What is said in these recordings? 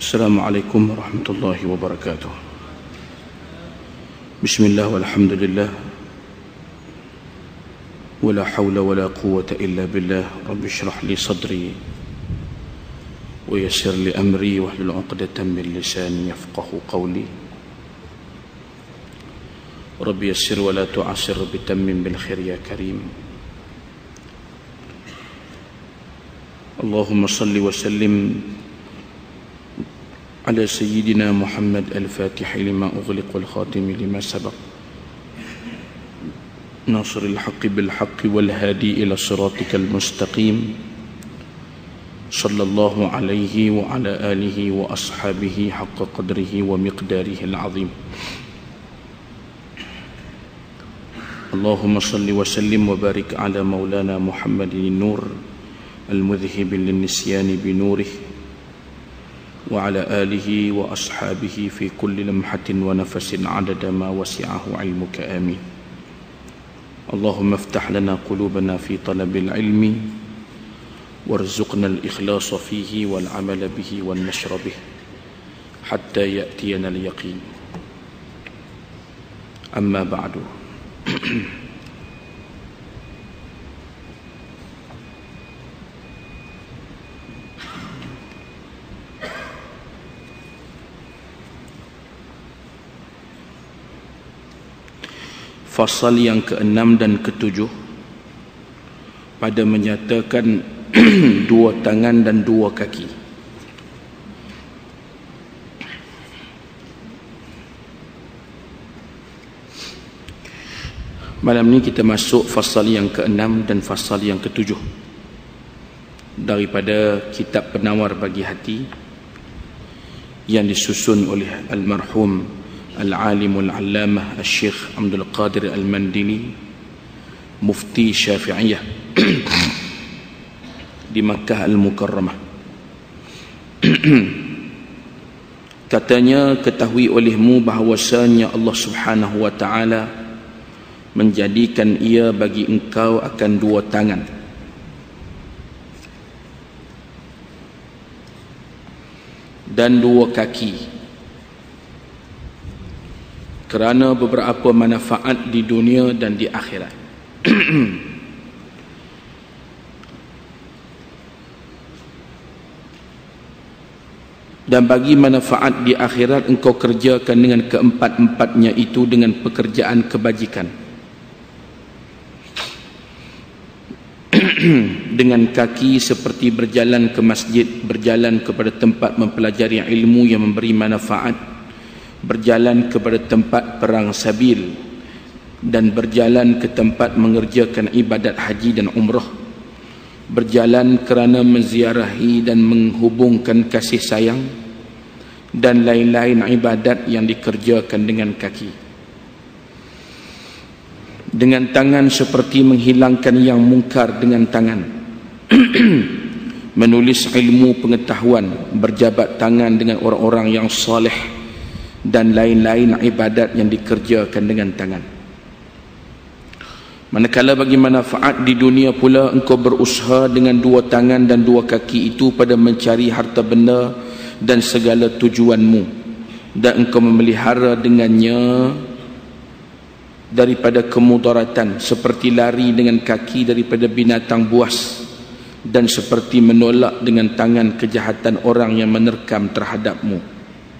Assalamualaikum warahmatullahi wabarakatuh. Bismillah walhamdulillah wala hawla wala quwwata illa billah. Rabbi shrah li sadri wa yassir li amri wahlul 'uqdatam min lisani yafqahu qawli. Rabbi yassir wa la tu'assir bitammim bil khair ya karim. Allahumma salli wa sallim على سيدنا محمد الفاتح لما أغلق والخاتم لما سبق ناصر الحق بالحق والهادي إلى صراطك المستقيم صلى الله عليه وعلى آله وأصحابه حق قدره ومقداره العظيم. اللهم صل وسلم وبارك على مولانا محمد النور المذهب للنسيان بنوره وعلى آله وأصحابه في كل لمحة ونفس عدد ما وسعه علمك آمين. اللهم افتح لنا قلوبنا في طلب العلم وارزقنا الإخلاص فيه والعمل به والنشر به حتى يأتينا اليقين. أما بعد Fasal yang ke-6 dan ke-7 pada menyatakan dua tangan dan dua kaki. Malam ni kita masuk fasal yang ke-6 dan fasal yang ke-7 daripada kitab Penawar Bagi Hati yang disusun oleh almarhum Al-Alim Al-Allamah Al-Syekh Abdul Qadir Al-Mandini, Mufti Syafi'iyah di Makkah Al-Mukarramah. Katanya, ketahui olehmu bahawasanya Allah Subhanahu wa ta'ala menjadikan ia bagi engkau akan dua tangan dan dua kaki kerana beberapa manfaat di dunia dan di akhirat. Dan bagi manfaat di akhirat engkau kerjakan dengan keempat-empatnya itu dengan pekerjaan kebajikan. Dengan kaki seperti berjalan ke masjid, berjalan kepada tempat mempelajari ilmu yang memberi manfaat, berjalan kepada tempat perang sabil, dan berjalan ke tempat mengerjakan ibadat haji dan umrah, berjalan kerana menziarahi dan menghubungkan kasih sayang, dan lain-lain ibadat yang dikerjakan dengan kaki. Dengan tangan seperti menghilangkan yang mungkar dengan tangan, menulis ilmu pengetahuan, berjabat tangan dengan orang-orang yang saleh, dan lain-lain ibadat yang dikerjakan dengan tangan. Manakala bagi manfaat di dunia pula engkau berusaha dengan dua tangan dan dua kaki itu pada mencari harta benda dan segala tujuanmu, dan engkau memelihara dengannya daripada kemudaratan, seperti lari dengan kaki daripada binatang buas, dan seperti menolak dengan tangan kejahatan orang yang menerkam terhadapmu.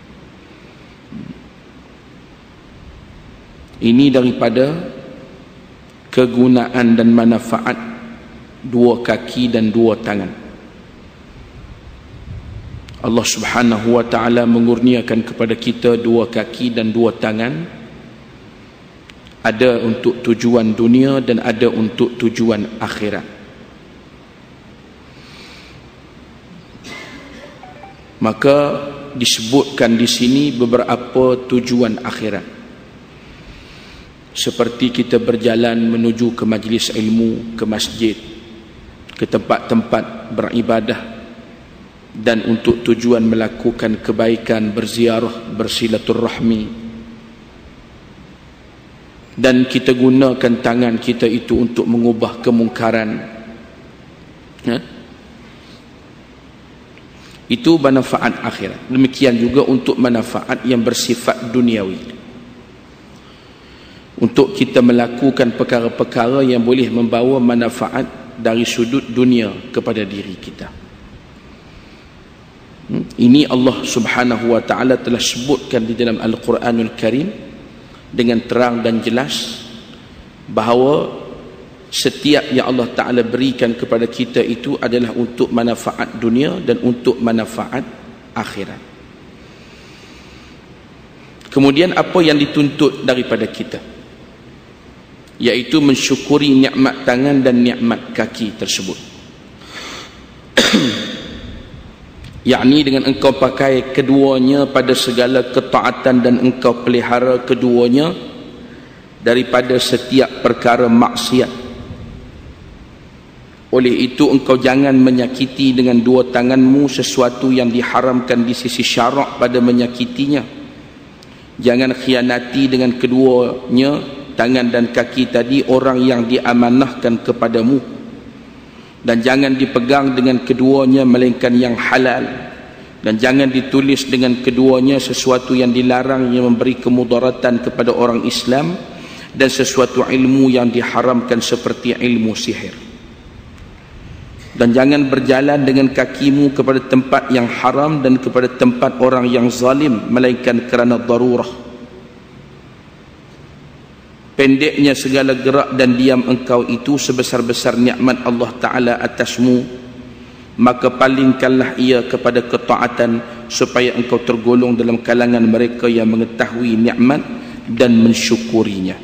Ini daripada kegunaan dan manfaat dua kaki dan dua tangan. Allah Subhanahu wa ta'ala mengurniakan kepada kita dua kaki dan dua tangan, ada untuk tujuan dunia dan ada untuk tujuan akhirat. Maka disebutkan di sini beberapa tujuan akhirat, seperti kita berjalan menuju ke majlis ilmu, ke masjid, ke tempat-tempat beribadah, dan untuk tujuan melakukan kebaikan, berziarah, bersilaturahmi. Dan kita gunakan tangan kita itu untuk mengubah kemungkaran, Itu manfaat akhirat. Demikian juga untuk manfaat yang bersifat duniawi. Untuk kita melakukan perkara-perkara yang boleh membawa manfaat dari sudut dunia kepada diri kita. Ini Allah Subhanahu wa taala telah sebutkan di dalam Al-Quranul Karim dengan terang dan jelas bahawa setiap yang Allah Ta'ala berikan kepada kita itu adalah untuk manfaat dunia dan untuk manfaat akhirat. Kemudian apa yang dituntut daripada kita? Iaitu mensyukuri nikmat tangan dan nikmat kaki tersebut. Yakni dengan engkau pakai keduanya pada segala ketaatan dan engkau pelihara keduanya daripada setiap perkara maksiat. Oleh itu engkau jangan menyakiti dengan dua tanganmu sesuatu yang diharamkan di sisi syarak pada menyakitinya. Jangan khianati dengan keduanya tangan dan kaki tadi orang yang diamanahkan kepadamu. Dan jangan dipegang dengan keduanya melainkan yang halal. Dan jangan ditulis dengan keduanya sesuatu yang dilarang yang memberi kemudaratan kepada orang Islam dan sesuatu ilmu yang diharamkan seperti ilmu sihir. Dan jangan berjalan dengan kakimu kepada tempat yang haram dan kepada tempat orang yang zalim melainkan kerana darurah. Pendeknya segala gerak dan diam engkau itu sebesar-besar nikmat Allah Ta'ala atasmu, maka palingkanlah ia kepada ketaatan supaya engkau tergolong dalam kalangan mereka yang mengetahui nikmat dan mensyukurinya.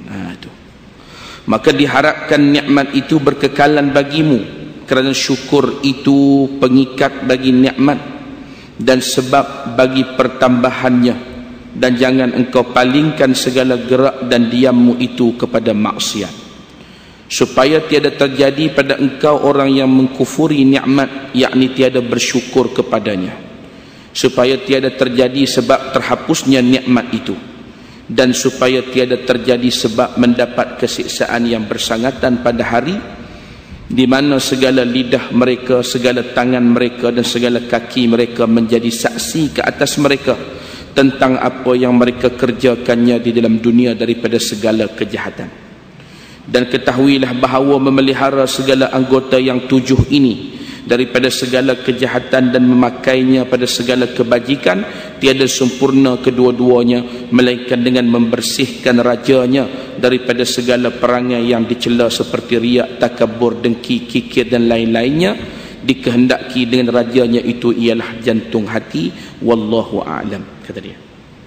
Maka diharapkan nikmat itu berkekalan bagimu, kerana syukur itu pengikat bagi nikmat dan sebab bagi pertambahannya. Dan jangan engkau palingkan segala gerak dan diammu itu kepada maksiat, supaya tiada terjadi pada engkau orang yang mengkufuri nikmat, yakni tiada bersyukur kepadanya, supaya tiada terjadi sebab terhapusnya nikmat itu, dan supaya tiada terjadi sebab mendapat kesiksaan yang bersangatan pada hari di mana segala lidah mereka, segala tangan mereka dan segala kaki mereka menjadi saksi ke atas mereka tentang apa yang mereka kerjakannya di dalam dunia daripada segala kejahatan. Dan ketahuilah bahawa memelihara segala anggota yang 7 ini daripada segala kejahatan dan memakainya pada segala kebajikan, tiada sempurna kedua-duanya melainkan dengan membersihkan rajanya daripada segala perangai yang dicela seperti riak, takabur, dengki, kikir dan lain-lainnya. Dikehendaki dengan rajanya itu ialah jantung hati. Wallahu a'lam, kata dia.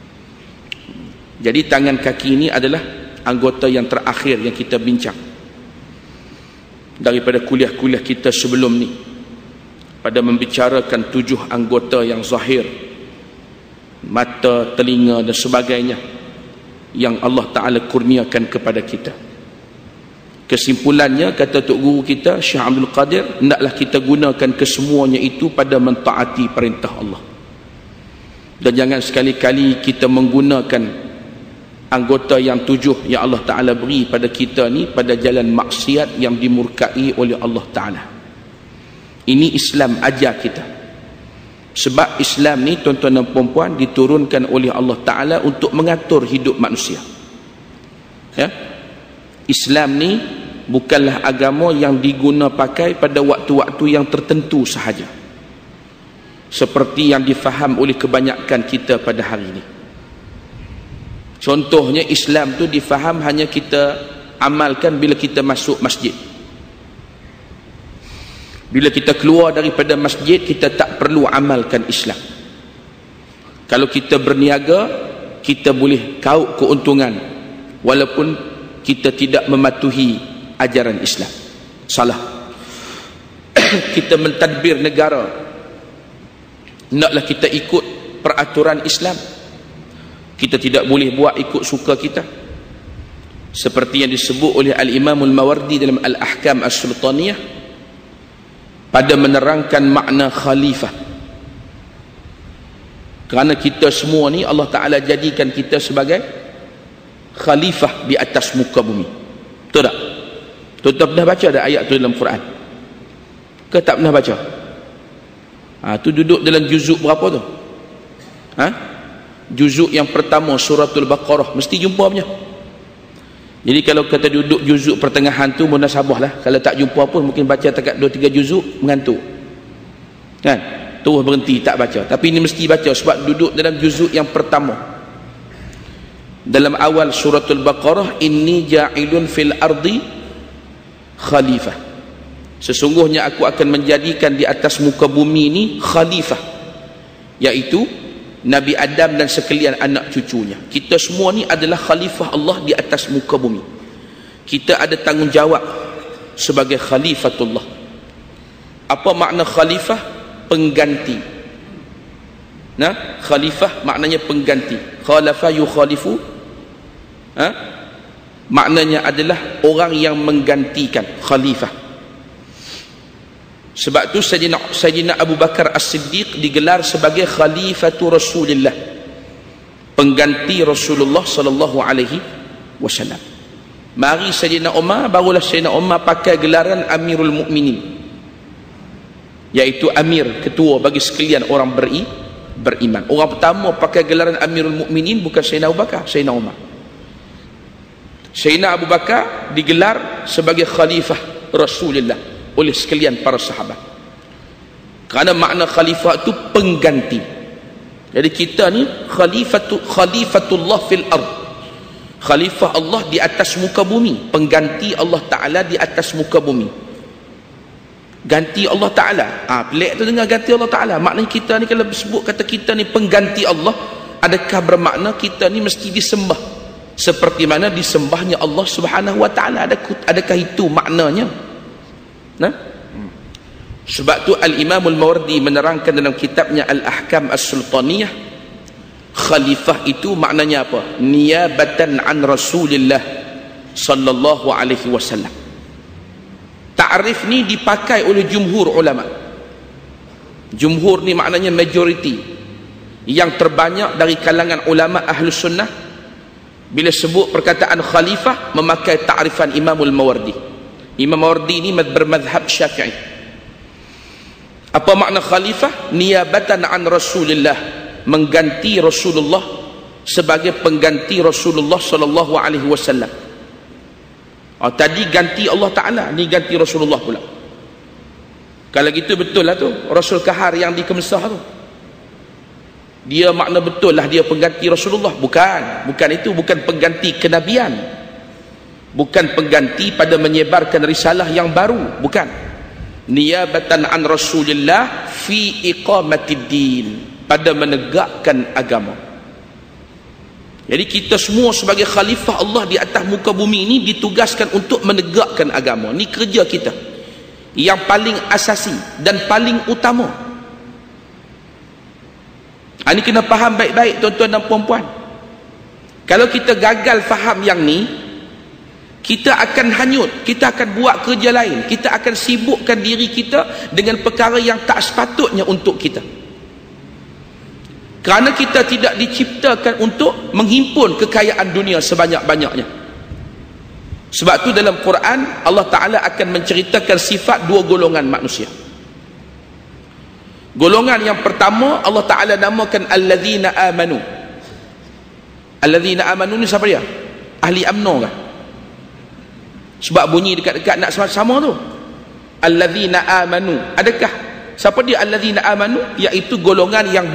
Jadi tangan kaki ini adalah anggota yang terakhir yang kita bincang daripada kuliah-kuliah kita sebelum ni, pada membicarakan 7 anggota yang zahir, mata, telinga dan sebagainya yang Allah Ta'ala kurniakan kepada kita. Kesimpulannya, kata Tok Guru kita Syekh Abdul Qadir, hendaklah kita gunakan kesemuanya itu pada mentaati perintah Allah. Dan jangan sekali-kali kita menggunakan anggota yang 7 yang Allah Ta'ala beri pada kita ni pada jalan maksiat yang dimurkai oleh Allah Ta'ala. Ini Islam ajar kita. Sebab Islam ni, tuan-tuan dan puan-puan, diturunkan oleh Allah Ta'ala untuk mengatur hidup manusia. Ya? Islam ni bukanlah agama yang diguna pakai pada waktu-waktu yang tertentu sahaja, seperti yang difaham oleh kebanyakan kita pada hari ini. Contohnya, Islam tu difaham hanya kita amalkan bila kita masuk masjid. Bila kita keluar daripada masjid, kita tak perlu amalkan Islam. Kalau kita berniaga, kita boleh kaup keuntungan walaupun kita tidak mematuhi ajaran Islam. Salah. Kita mentadbir negara, naklah kita ikut peraturan Islam. Kita tidak boleh buat ikut suka kita, seperti yang disebut oleh Al-Imam Al-Mawardi dalam Al-Ahkam As-Sultaniyah pada menerangkan makna khalifah. Kerana kita semua ni Allah Ta'ala jadikan kita sebagai khalifah di atas muka bumi. Betul tak? Tuan-tuan pernah baca ada ayat tu dalam Quran? Ke tak pernah baca? Tu duduk dalam juzuk berapa tu? Juzuk yang pertama suratul Baqarah, mesti jumpa punya. Jadi kalau kata duduk juzuk pertengahan tu munasabah lah. Kalau tak jumpa pun mungkin baca dekat 2-3 juzuk mengantuk, kan, terus berhenti tak baca. Tapi ini mesti baca sebab duduk dalam juzuk yang pertama. Dalam awal suratul Baqarah, inni ja'ilun fil ardi khalifah, sesungguhnya aku akan menjadikan di atas muka bumi ini khalifah, iaitu Nabi Adam dan sekalian anak cucunya. Kita semua ni adalah khalifah Allah di atas muka bumi. Kita ada tanggungjawab sebagai khalifatullah. Apa makna khalifah? Pengganti. Khalifah maknanya pengganti. Khalafa yukhalifu, maknanya adalah orang yang menggantikan, khalifah. Sebab tu Sayyidina Abu Bakar As-Siddiq digelar sebagai Khalifatu Rasulillah, pengganti Rasulullah sallallahu alaihi wasallam. Mari Sayyidina Umar, barulah Sayyidina Umar pakai gelaran Amirul Mukminin, iaitu Amir, ketua bagi sekalian orang beriman. Orang pertama pakai gelaran Amirul Mukminin bukan Sayyidina Abu Bakar, Sayyidina Umar. Sayyidina Abu Bakar digelar sebagai Khalifah Rasulullah oleh sekalian para sahabat, kerana makna khalifah itu pengganti. Jadi kita ni khalifatullah fil ard, khalifah Allah di atas muka bumi, pengganti Allah Ta'ala di atas muka bumi. Ganti Allah Ta'ala, pelik tu dengar ganti Allah Ta'ala. Maknanya kita ni kalau sebut kata kita ni pengganti Allah, adakah bermakna kita ni mesti disembah seperti mana disembahnya Allah Subhanahu wa Ta'ala? Adakah itu maknanya? Sebab tu Al-Imam Al-Mawardi menerangkan dalam kitabnya Al-Ahkam As-Sultaniyah, khalifah itu maknanya apa? Niyabatan an Rasulillah sallallahu alaihi wasallam. Ta'rif ni dipakai oleh jumhur ulama. Jumhur ni maknanya majoriti, yang terbanyak dari kalangan ulama Ahlus Sunnah bila sebut perkataan khalifah memakai ta'rifan Imam Al-Mawardi. Imam Mawardi ini bermadhab Syafi'i. Apa makna khalifah? Niyabatan an Rasulillah, mengganti Rasulullah sebagai pengganti Rasulullah sallallahu alaihi wasallam. Tadi ganti Allah Ta'ala, ni ganti Rasulullah pula. Kalau gitu betul lah tu Rasul Kahar yang di Kemsah tu, dia makna betul lah dia pengganti Rasulullah. Bukan itu, bukan pengganti kenabian, bukan pengganti pada menyebarkan risalah yang baru, bukan. Niyabatan an Rasulillah fi iqamatid din, pada menegakkan agama. Jadi kita semua sebagai khalifah Allah di atas muka bumi ini ditugaskan untuk menegakkan agama. Ini kerja kita yang paling asasi dan paling utama. Ini kena faham baik-baik tuan-tuan dan puan-puan. Kalau kita gagal faham yang ni, kita akan hanyut, kita akan buat kerja lain, kita akan sibukkan diri kita dengan perkara yang tak sepatutnya untuk kita. Kerana kita tidak diciptakan untuk menghimpun kekayaan dunia sebanyak-banyaknya. Sebab tu dalam Quran Allah Ta'ala akan menceritakan sifat dua golongan manusia. Golongan yang pertama Allah Ta'ala namakan alladzina amanu. Alladzina amanu ni siapa dia? Ahli UMNO kan? Sebab bunyi dekat-dekat nak sama-sama tu. Alladzina amanu. Adakah siapa dia alladzina amanu? Iaitu golongan yang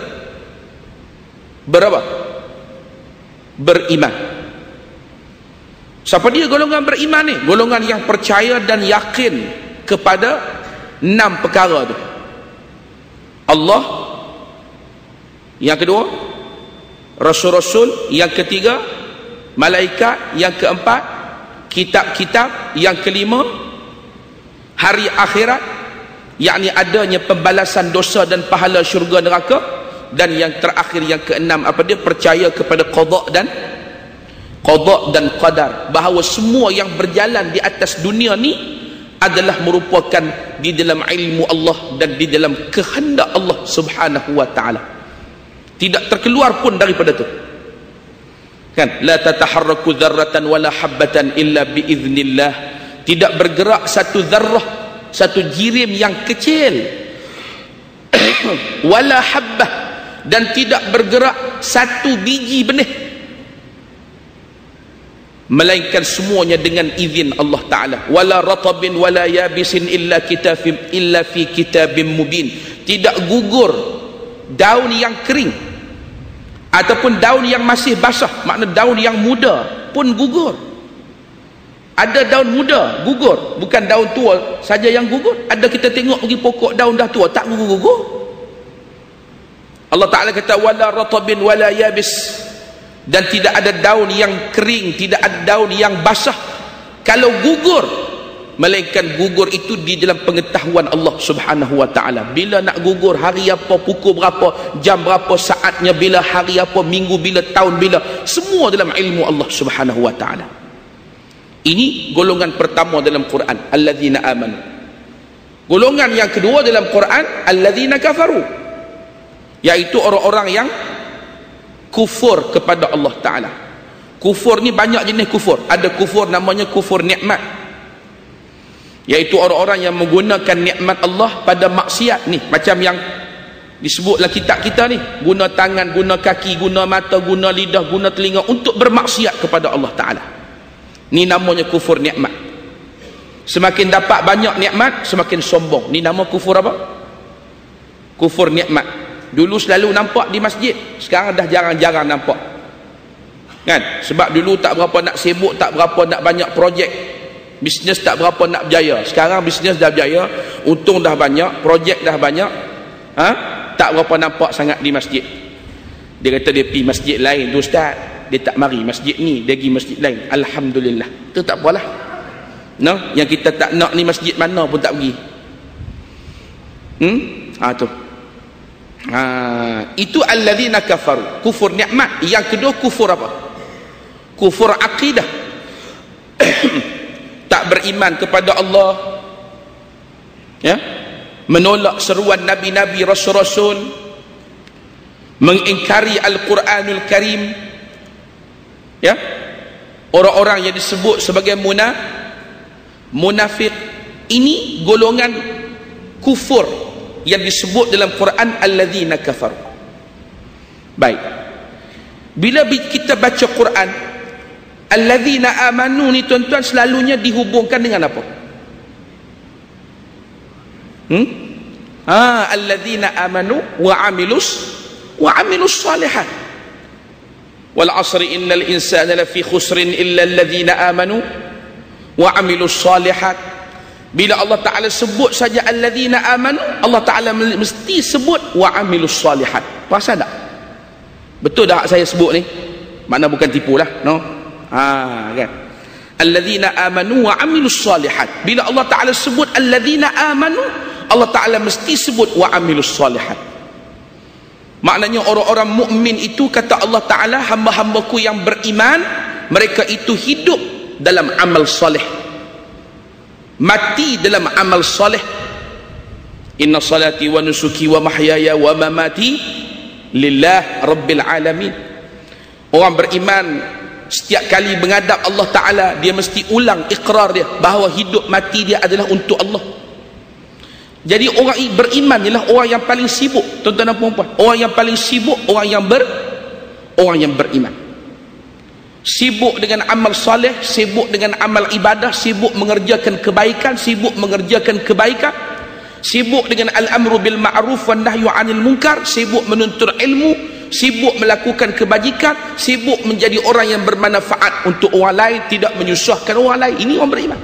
berapa? Beriman. Siapa dia golongan beriman ni? Golongan yang percaya dan yakin kepada 6 perkara tu. Allah, yang kedua rasul-rasul, yang ketiga malaikat, yang keempat kitab-kitab, yang kelima hari akhirat, yakni adanya pembalasan dosa dan pahala syurga neraka, dan yang terakhir yang keenam apa dia? Percaya kepada qada dan qadar, bahawa semua yang berjalan di atas dunia ni adalah merupakan di dalam ilmu Allah dan di dalam kehendak Allah Subhanahu wa taala. Tidak terkeluar pun daripada tu. Kan? La tataharraku dzarratan wala habbatan illa biiznillah. Tidak bergerak satu zarrah, satu jirim yang kecil wala habbah, dan tidak bergerak satu biji benih, melainkan semuanya dengan izin Allah Ta'ala. Wala ratabin wala yabisin illa fi kitabim mubin. Tidak gugur daun yang kering ataupun daun yang masih basah, makna daun yang muda pun gugur. Ada daun muda gugur, bukan daun tua saja yang gugur. Ada kita tengok pergi pokok daun dah tua tak gugur-gugur. Allah Ta'ala kata wala ratabin wala yabis, dan tidak ada daun yang kering, tidak ada daun yang basah. Kalau gugur, melainkan gugur itu di dalam pengetahuan Allah Subhanahu wa Ta'ala. Bila nak gugur, hari apa, pukul berapa, jam berapa, saatnya bila, hari apa, minggu bila, tahun bila, semua dalam ilmu Allah Subhanahu wa Ta'ala. Ini golongan pertama dalam Quran, alladzina amanu. Golongan yang kedua dalam Quran, alladzina kafaru, yaitu orang-orang yang kufur kepada Allah Ta'ala. Kufur ni banyak jenis kufur. Ada kufur namanya kufur nikmat, yaitu orang-orang yang menggunakan nikmat Allah pada maksiat ni, macam yang disebut dalam kitab kita ni, guna tangan, guna kaki, guna mata, guna lidah, guna telinga untuk bermaksiat kepada Allah Ta'ala. Ni namanya kufur nikmat. Semakin dapat banyak nikmat, semakin sombong. Ni nama kufur apa? Kufur nikmat. Dulu selalu nampak di masjid, sekarang dah jarang-jarang nampak, kan? Sebab dulu tak berapa nak sibuk, tak berapa nak banyak projek, bisnes tak berapa nak berjaya. Sekarang bisnes dah berjaya, untung dah banyak, projek dah banyak, tak berapa nampak sangat di masjid. Dia kata dia pergi masjid lain tu ustaz, dia tak mari masjid ni, dia pergi masjid lain. Alhamdulillah, tu tak apalah. No, yang kita tak nak ni masjid mana pun tak pergi. Tu. Itu alladzina kafaru, kufur nikmat. Yang kedua kufur apa? Kufur akidah. Tak beriman kepada Allah, ya, menolak seruan nabi-nabi, rasul-rasul, mengingkari Al-Quranul Karim, ya. Orang-orang yang disebut sebagai munafik, ini golongan kufur yang disebut dalam Quran alladzina kafaru. Baik, bila kita baca Quran alladzina amanu ni tuan-tuan, selalunya dihubungkan dengan apa? Alladzina amanu wa amilus salihat. Wal asri innal insana lafi khusrin illa alladzina amanu wa amilus salihat. Bila Allah Ta'ala sebut saja alladzina amanu, Allah Ta'ala mesti sebut wa amilus salihat. Perasan tak? Betul tak saya sebut ni? Makna bukan tipu lah, no? Kan? Alladzina amanu wa amilus salihat. Bila Allah Ta'ala sebut alladzina amanu, Allah Ta'ala mesti sebut wa amilus salihat. Maknanya orang-orang mukmin itu, kata Allah Ta'ala, hamba-hambaku yang beriman, mereka itu hidup dalam amal soleh, mati dalam amal soleh. Inna salati wa nusuki wa mahyaya wa mamati lillah rabbil alamin. Orang beriman setiap kali menghadap Allah Ta'ala, dia mesti ulang ikrar dia bahawa hidup mati dia adalah untuk Allah. Jadi orang beriman ialah orang yang paling sibuk, tuan-tuan dan puan-puan. Orang yang paling sibuk, orang yang beriman. Sibuk dengan amal soleh, sibuk dengan amal ibadah, sibuk mengerjakan kebaikan, sibuk mengerjakan kebaikan, sibuk dengan al-amru bil ma'ruf wan nahyu 'anil munkar, sibuk menuntut ilmu, sibuk melakukan kebajikan, sibuk menjadi orang yang bermanfaat untuk orang lain, tidak menyusahkan orang lain. Ini orang beriman.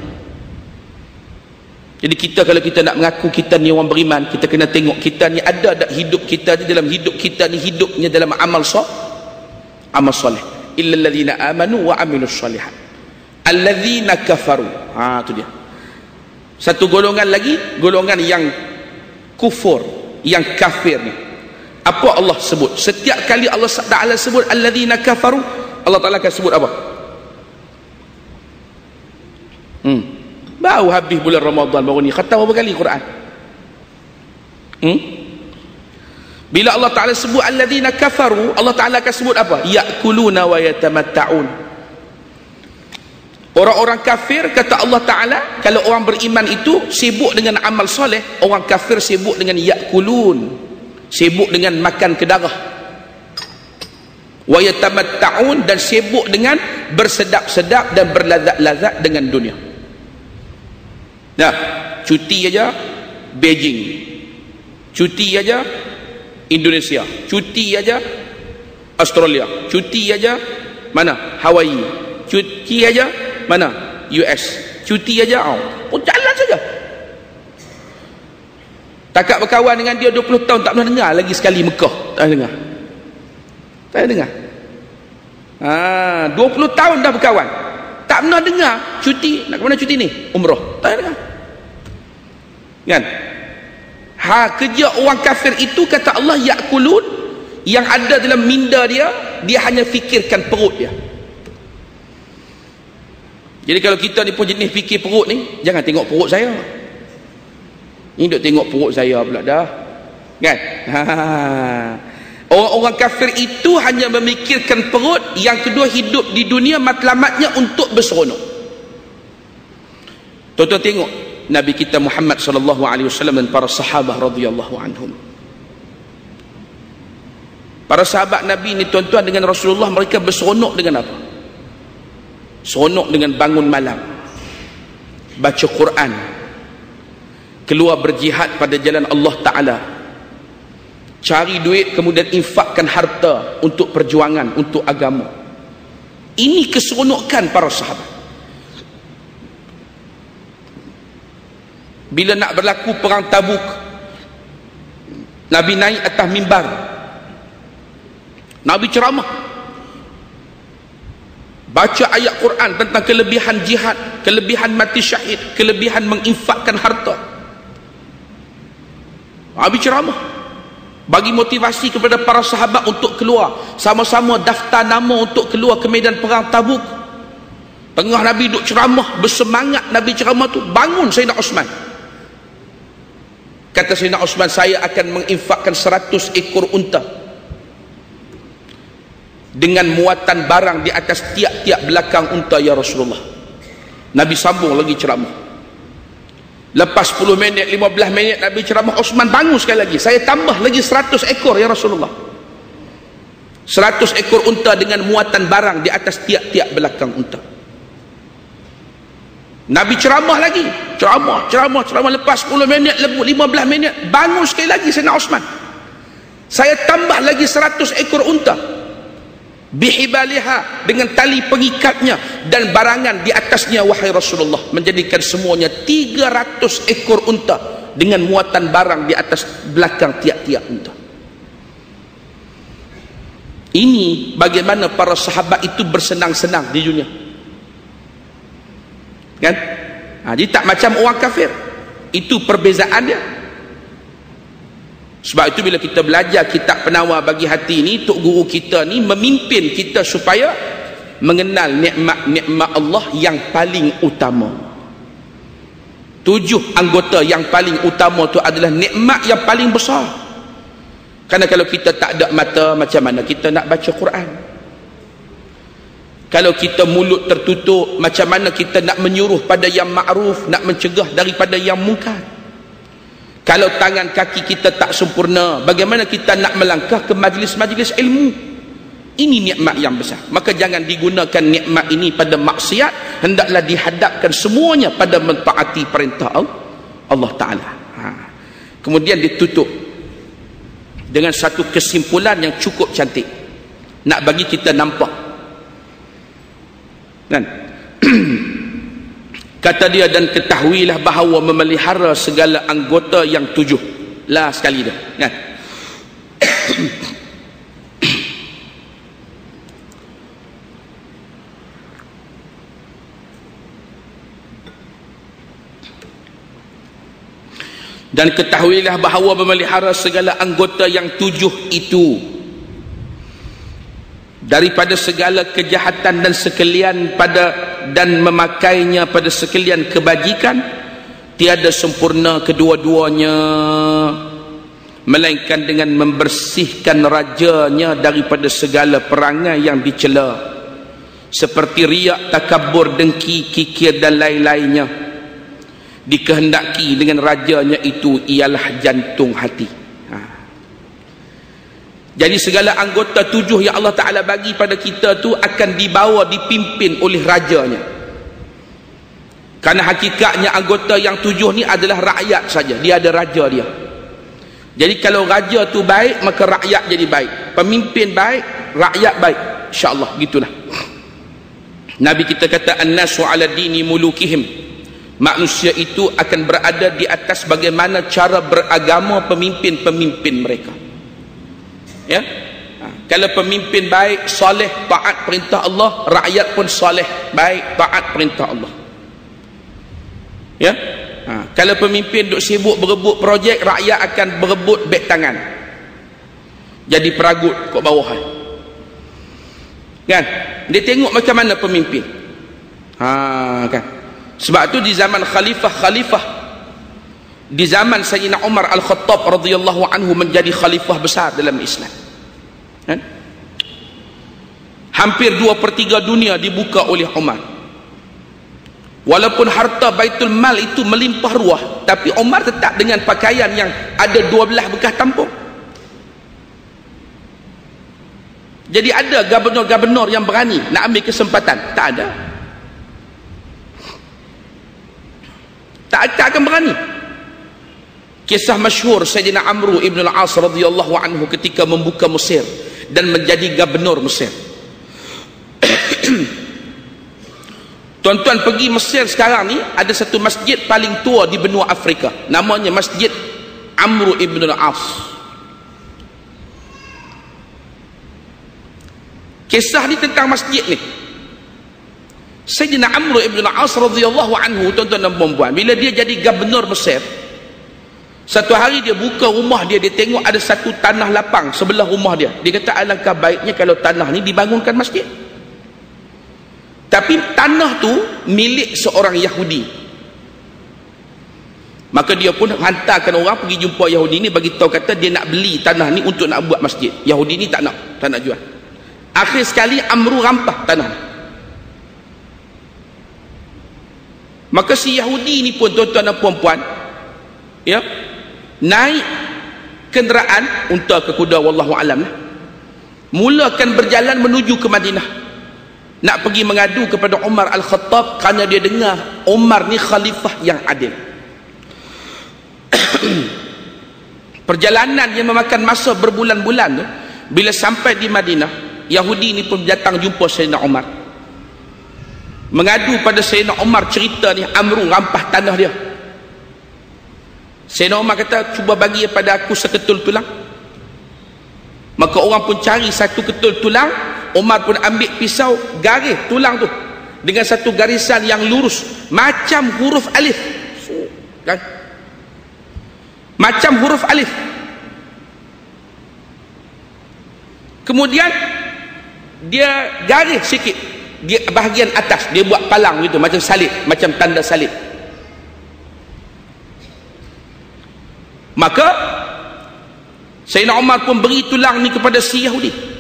Jadi kita, kalau kita nak mengaku kita ni orang beriman, kita kena tengok kita ni ada tak hidup kita ni, dalam hidup kita ni hidupnya dalam amal soleh. Illa alladzina amanu wa amilus solihat. Alladzina kafaru, tu dia. Satu golongan lagi, golongan yang kufur, yang kafir ni. Apa Allah sebut? Setiap kali Allah Ta'ala sebut alladzina kafaru, Allah Ta'ala akan sebut apa? Baru habis bulan Ramadan baru ni khatam berapa kali Quran? Bila Allah Ta'ala sebut alladzina kafaru, Allah Ta'ala akan sebut apa? Ya'kuluna wa yatamatta'un. Orang-orang kafir, kata Allah Ta'ala, kalau orang beriman itu sibuk dengan amal soleh, orang kafir sibuk dengan ya'kulun, sibuk dengan makan ke darah. Wa yatamatta'un, dan sibuk dengan bersedap-sedap dan berlazat-lazat dengan dunia. Nah, cuti aja Beijing, cuti aja Indonesia, cuti aja Australia, cuti aja mana Hawaii, cuti aja mana US, cuti aja jalan saja. Takak berkawan dengan dia 20 tahun tak pernah dengar lagi sekali Mekah, tak pernah dengar. Tak pernah dengar. 20 tahun dah berkawan, tak pernah dengar cuti. Nak ke mana cuti ni? Umrah. Tak pernah dengar. Kan? Kerja orang kafir itu, kata Allah, yakulun, yang ada dalam minda dia hanya fikirkan perut dia. Jadi kalau kita ni pun jenis fikir perut ni, jangan tengok perut saya. Ni duk tengok perut saya pula dah. Kan? Orang-orang kafir itu hanya memikirkan perut. Yang kedua, hidup di dunia matlamatnya untuk berseronok. Tuan-tuan tengok Nabi kita Muhammad sallallahu alaihi wasallam dan para sahabat radhiyallahu anhum. Para sahabat Nabi ni tuan-tuan, dengan Rasulullah mereka berseronok dengan apa? Seronok dengan bangun malam, baca Quran, keluar berjihad pada jalan Allah Ta'ala, cari duit, kemudian infakkan harta untuk perjuangan, untuk agama. Ini keseronokan para sahabat. Bila nak berlaku perang Tabuk, Nabi naik atas mimbar, Nabi ceramah, baca ayat Quran tentang kelebihan jihad, kelebihan mati syahid, kelebihan menginfakkan harta. Nabi ceramah, bagi motivasi kepada para sahabat untuk keluar, sama-sama daftar nama untuk keluar ke medan perang Tabuk. Tengah Nabi duduk ceramah, bersemangat Nabi ceramah tu, bangun Sayyidina Osman. Kata Sayyidina Osman, saya akan menginfakkan 100 ekor unta dengan muatan barang di atas tiap-tiap belakang unta, ya Rasulullah. Nabi sambung lagi ceramah. Lepas 10 minit, 15 minit Nabi ceramah, Osman bangun sekali lagi, saya tambah lagi 100 ekor ya Rasulullah. 100 ekor unta dengan muatan barang di atas tiap-tiap belakang unta. Nabi ceramah lagi, ceramah. Lepas 10 minit, 15 minit, bangun sekali lagi Sayyidina Osman, saya tambah lagi 100 ekor unta, bihibaliha, dengan tali pengikatnya dan barangan di atasnya, wahai Rasulullah, menjadikan semuanya 300 ekor unta dengan muatan barang di atas belakang tiap-tiap unta. Ini bagaimana para sahabat itu bersenang-senang di dunia, kan? Jadi tak macam orang kafir. Itu perbezaannya. Sebab itu bila kita belajar kitab Penawar Bagi Hati ni, tok guru kita ni memimpin kita supaya mengenal nikmat-nikmat Allah yang paling utama. 7 anggota yang paling utama tu adalah nikmat yang paling besar. Kerana kalau kita tak ada mata, macam mana kita nak baca Quran? Kalau kita mulut tertutup, macam mana kita nak menyuruh pada yang ma'ruf, nak mencegah daripada yang mungkar? Kalau tangan kaki kita tak sempurna, bagaimana kita nak melangkah ke majlis-majlis ilmu? Ini nikmat yang besar. Maka jangan digunakan nikmat ini pada maksiat, hendaklah dihadapkan semuanya pada mentaati perintah Allah Ta'ala. Kemudian ditutup dengan satu kesimpulan yang cukup cantik, nak bagi kita nampak. Kan? Kata dia, dan ketahuilah bahawa memelihara segala anggota yang 7. Lah sekali dah, kan? Dan ketahuilah bahawa memelihara segala anggota yang 7 itu daripada segala kejahatan dan sekalian dan memakainya pada sekalian kebajikan, tiada sempurna kedua-duanya melainkan dengan membersihkan rajanya daripada segala perangai yang dicela, seperti riak, takabur, dengki, kikir dan lain-lainnya. Dikehendaki dengan rajanya itu ialah jantung hati. Jadi segala anggota 7 yang Allah Ta'ala bagi pada kita tu akan dibawa, dipimpin oleh rajanya. Kerana hakikatnya anggota yang 7 ni adalah rakyat saja. Dia ada raja dia. Jadi kalau raja tu baik, maka rakyat jadi baik. Pemimpin baik, rakyat baik. InsyaAllah, gitulah. Nabi kita kata, an-nasu ala dini mulukihim. Manusia itu akan berada di atas bagaimana cara beragama pemimpin-pemimpin mereka. Ya, kalau pemimpin baik, soleh, taat perintah Allah, rakyat pun soleh, baik, taat perintah Allah. Ya, kalau pemimpin duk sibuk berebut projek, rakyat akan berebut beg tangan, jadi peragut kat bawahan. Kan? Dia tengok macam mana pemimpin. Kan? Sebab tu di zaman khalifah, di zaman Sayyidina Umar Al-Khattab radhiyallahu anhu menjadi khalifah besar dalam Islam. Kan? Hampir 2/3 dunia dibuka oleh Umar. Walaupun harta Baitul Mal itu melimpah ruah, tapi Umar tetap dengan pakaian yang ada 12 bekas tampuk. Jadi ada gubernur-gubernur yang berani nak ambil kesempatan? Tak ada. Tak akan berani. Kisah masyhur Sayyidina Amru ibn al-As radhiyallahu anhu ketika membuka Mesir dan menjadi gubernur Mesir. Tuan-tuan pergi Mesir sekarang ni, ada satu masjid paling tua di benua Afrika, namanya Masjid Amru ibn al-As. Kisah ni tentang masjid ni. Sayyidina Amru ibn al-As radhiyallahu anhu, tuan-tuan dan puan-puan, bila dia jadi gubernur Mesir, satu hari dia buka rumah dia, dia tengok ada satu tanah lapang sebelah rumah dia. Dia kata alangkah baiknya kalau tanah ni dibangunkan masjid. Tapi tanah tu milik seorang Yahudi. Maka dia pun hantarkan orang pergi jumpa Yahudi ni, bagi tahu kata dia nak beli tanah ni untuk nak buat masjid. Yahudi ni tak nak jual. Akhir sekali Amru rampah tanah ni. Maka si Yahudi ni pun, tuan-tuan dan puan-puan, ya, naik kenderaan, unta ke kuda wallahu alam, mulakan berjalan menuju ke Madinah, nak pergi mengadu kepada Umar Al-Khattab, kerana dia dengar Umar ni khalifah yang adil. Perjalanan yang memakan masa berbulan-bulan tu, bila sampai di Madinah, Yahudi ni pun datang jumpa Sayyidina Umar, mengadu pada Sayyidina Umar, cerita ni Amru rampah tanah dia. Sayyidina Umar kata, cuba bagi pada aku seketul tulang. Maka orang pun cari satu ketul tulang. Umar pun ambil pisau, garis tulang tu dengan satu garisan yang lurus macam huruf alif. Kan? Macam huruf alif. Kemudian dia garis sikit di bahagian atas, dia buat palang gitu, macam salib, macam tanda salib. Maka Sayyidina Umar pun beri tulang ni kepada si Yahudi.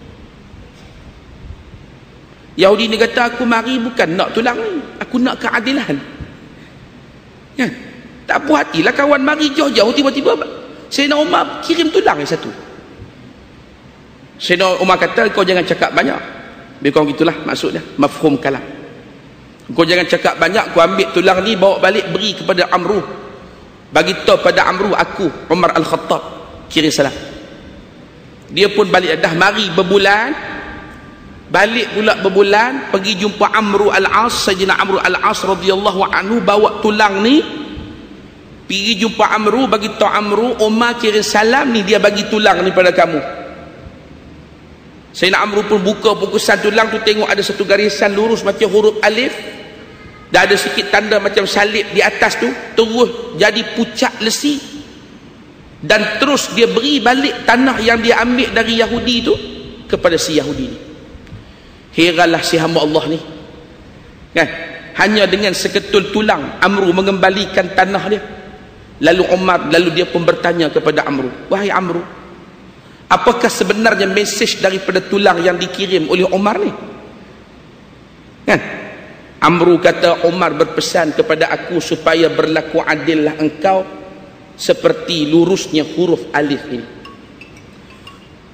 Yahudi ni kata, aku mari bukan nak tulang ni, aku nak keadilan. Ya, tak puas hatilah kawan mari jauh-jauh, tiba-tiba Sayyidina Umar kirim tulang yang satu. Sayyidina Umar kata, kau jangan cakap banyak. Lebih kurang gitulah maksudnya, mafhum kalam. Kau jangan cakap banyak, kau ambil tulang ni, bawa balik, beri kepada Amru. Bagi tahu pada Amru, aku Umar Al-Khattab kirim salam. Dia pun balik, dah mari berbulan, balik pula berbulan, pergi jumpa Amru Al-As, Sayyidina Amru Al-As radhiyallahu anhu bawa tulang ni, pergi jumpa Amru, bagi tahu Amru, Umar kirim salam ni, dia bagi tulang ni pada kamu. Sayyidina Amru pun buka bungkusan tulang tu, tengok ada satu garisan lurus macam huruf alif, dah ada sikit tanda macam salib di atas tu, terus jadi pucat lesi, dan terus dia beri balik tanah yang dia ambil dari Yahudi tu kepada si Yahudi ni. Heralah si hamba Allah ni, kan? Hanya dengan seketul tulang Amru mengembalikan tanah dia. Lalu dia pun bertanya kepada Amru, wahai Amru, apakah sebenarnya mesej daripada tulang yang dikirim oleh Umar ni? Kan? Amru kata, Umar berpesan kepada aku supaya berlaku adillah engkau seperti lurusnya huruf alif ini.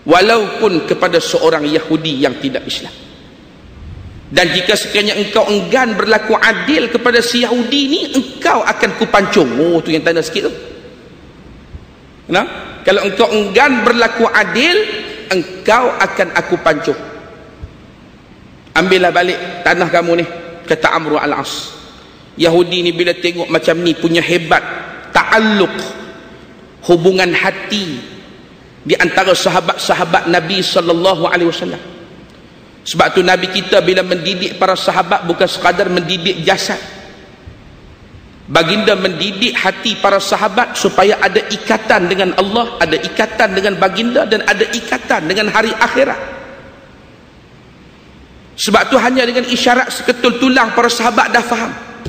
walaupun kepada seorang Yahudi yang tidak Islam. Dan jika sekiranya engkau enggan berlaku adil kepada si Yahudi ni, engkau akan kupancung. Oh, tu yang tanda sikit tu. Nah, kalau engkau enggan berlaku adil, engkau akan aku pancung. Ambillah balik tanah kamu ni, kata Amr al-As. Yahudi ni bila tengok macam ni punya hebat ta'alluq, hubungan hati di antara sahabat-sahabat Nabi sallallahu alaihi wasallam. Sebab tu Nabi kita bila mendidik para sahabat bukan sekadar mendidik jasad. Baginda mendidik hati para sahabat supaya ada ikatan dengan Allah, ada ikatan dengan baginda, dan ada ikatan dengan hari akhirat. Sebab tu hanya dengan isyarat seketul tulang para sahabat dah faham.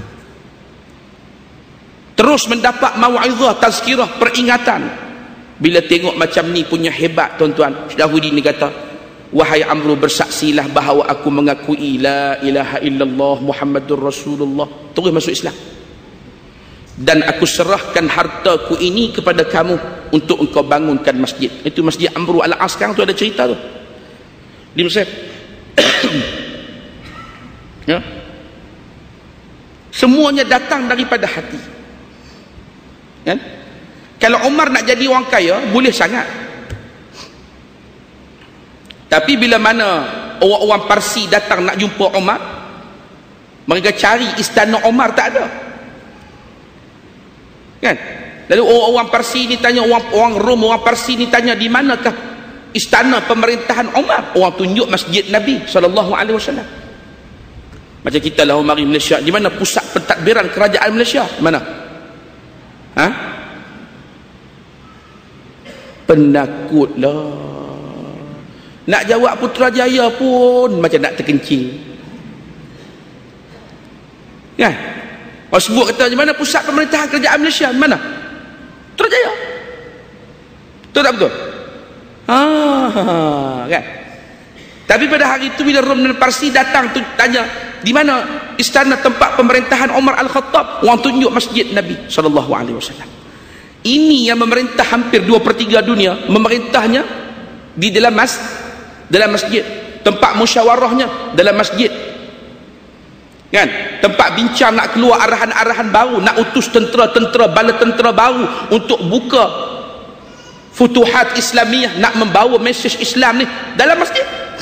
Terus mendapat mau'izah, tazkirah, peringatan. Bila tengok macam ni punya hebat, tuan-tuan, Yahudi ni kata, wahai Amru, bersaksilah bahawa aku mengakui la ilaha illallah Muhammadur Rasulullah, terus masuk Islam. Dan aku serahkan hartaku ini kepada kamu untuk engkau bangunkan masjid. Itu masjid Amru al-As. Sekarang tu ada cerita tu di Mesir. Ya? Semuanya datang daripada hati. Kan? Kalau Umar nak jadi orang kaya, boleh sangat. Tapi bila mana orang-orang Parsi datang nak jumpa Umar, mereka cari istana Umar, tak ada. Kan? Lalu orang Parsi ni tanya, orang Rom, orang Parsi ni tanya, di manakah istana pemerintahan Umar? Orang tunjuk masjid Nabi SAW. Macam kita lah mari Malaysia, di mana pusat pentadbiran kerajaan Malaysia? Mana? Ha? Penakutlah. Nak jawab Putrajaya pun macam nak terkencing. Kan? Orang sebut kata, di mana pusat pemerintahan kerajaan Malaysia? Mana? Putrajaya. Betul tak betul? Kan? Tapi pada hari itu bila Rom dan Parsi datang tu tanya, di mana istana tempat pemerintahan Umar Al-Khattab? Orang tunjuk masjid Nabi SAW. Ini yang memerintah hampir 2/3 dunia, memerintahnya di dalam masjid. Tempat musyawarahnya dalam masjid. Kan? Tempat bincang nak keluar arahan-arahan baru, nak utus tentera-tentera, bala tentera baru untuk buka futuhat Islamiyah, nak membawa mesej Islam ni dalam masjid.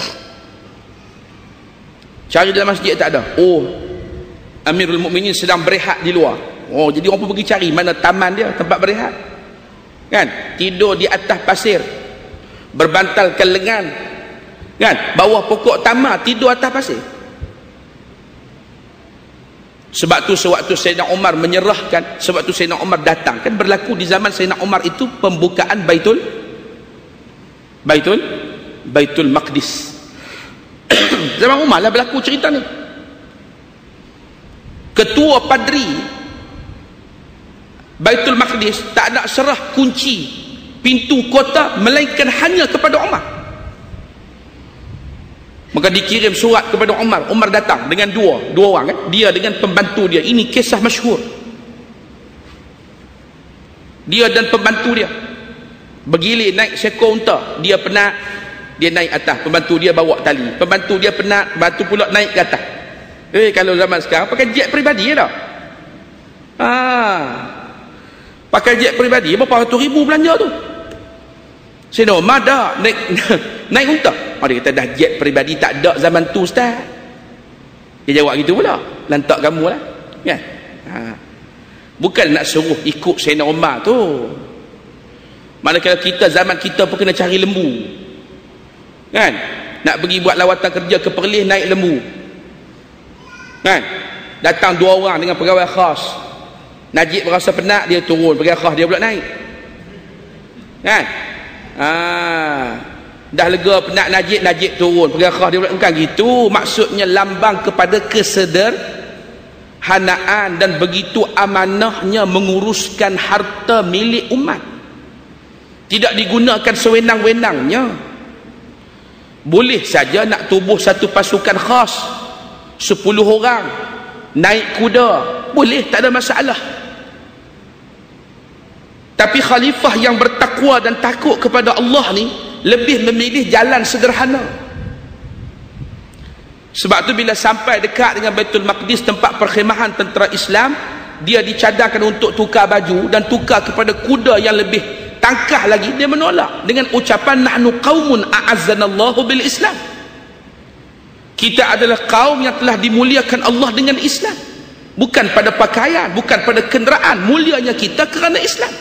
Cari dalam masjid tak ada. Oh, Amirul Mukminin sedang berehat di luar. Oh, jadi orang pun pergi cari mana taman dia, tempat berehat. Kan? Tidur di atas pasir, berbantalkan lengan. Kan? Bawah pokok tamar, tidur atas pasir. Sebab tu sewaktu Sayyidina Umar menyerahkan, sebab tu Sayyidina Umar datang, kan berlaku di zaman Sayyidina Umar itu pembukaan Baitul Maqdis. Zaman Umar lah berlaku cerita ni. Ketua padri Baitul Maqdis tak nak serah kunci pintu kota melainkan hanya kepada Umar. Maka dikirim surat kepada Umar. Umar datang dengan dua orang, kan? Dia dengan pembantu dia. Ini kisah masyhur. Dia dan pembantu dia bergilir naik seekor unta. Dia penat, dia naik atas, pembantu dia bawa tali. Pembantu dia penat, pembantu pula naik ke atas. Kalau zaman sekarang pakai jet peribadi dah. Pakai jet peribadi berapa ratus ribu belanja tu. Sayyidina Umar dah naik unta. Dia kata dah jet peribadi tak ada zaman tu, ustaz. Dia jawab gitu pula, lantak kamu lah, kan? Bukan nak suruh ikut Sayyidina Umar tu. Manakala kita, zaman kita pun kena cari lembu, kan? Nak pergi buat lawatan kerja ke Perlis, naik lembu, kan? Datang 2 orang dengan pegawai khas. Najib berasa penat, dia turun, pegawai khas dia pula naik, kan? Dah lega penat Najib turun, pegawai khas dia pula. Bukan gitu. Maksudnya lambang kepada kesederhanaan dan begitu amanahnya menguruskan harta milik umat. Tidak digunakan sewenang-wenangnya. Boleh saja nak tubuh satu pasukan khas 10 orang naik kuda, boleh, tak ada masalah. Tapi khalifah yang bertakwa dan takut kepada Allah ni, lebih memilih jalan sederhana. Sebab tu bila sampai dekat dengan Baitul Maqdis, tempat perkhemahan tentera Islam, dia dicadangkan untuk tukar baju dan tukar kepada kuda yang lebih tangkah lagi. Dia menolak dengan ucapan nahnu qaumun a'azzanallahu bil Islam. Kita adalah kaum yang telah dimuliakan Allah dengan Islam. Bukan pada pakaian, bukan pada kenderaan, mulianya kita kerana Islam.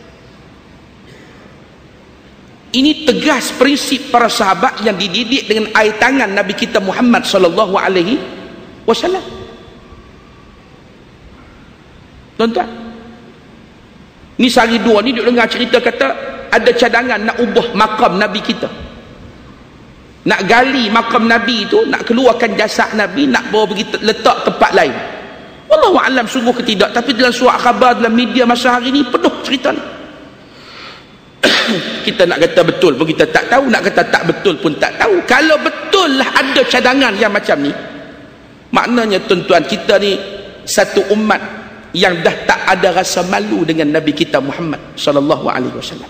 Ini tegas prinsip para sahabat yang dididik dengan air tangan Nabi kita Muhammad sallallahu alaihi wasallam. Tuan-tuan, ni sehari dua ni duk dengar cerita kata ada cadangan nak ubah makam Nabi kita, nak gali makam Nabi itu, nak keluarkan jasad Nabi, nak bawa pergi letak tempat lain. Wallahu a'lam sungguh ke tidak, tapi dalam surat khabar, dalam media masa hari ni penuh cerita ni. Kita nak kata betul pun kita tak tahu, nak kata tak betul pun tak tahu. Kalau betul lah ada cadangan yang macam ni, maknanya tuan-tuan, kita ni satu umat yang dah tak ada rasa malu dengan Nabi kita Muhammad sallallahu alaihi wasallam.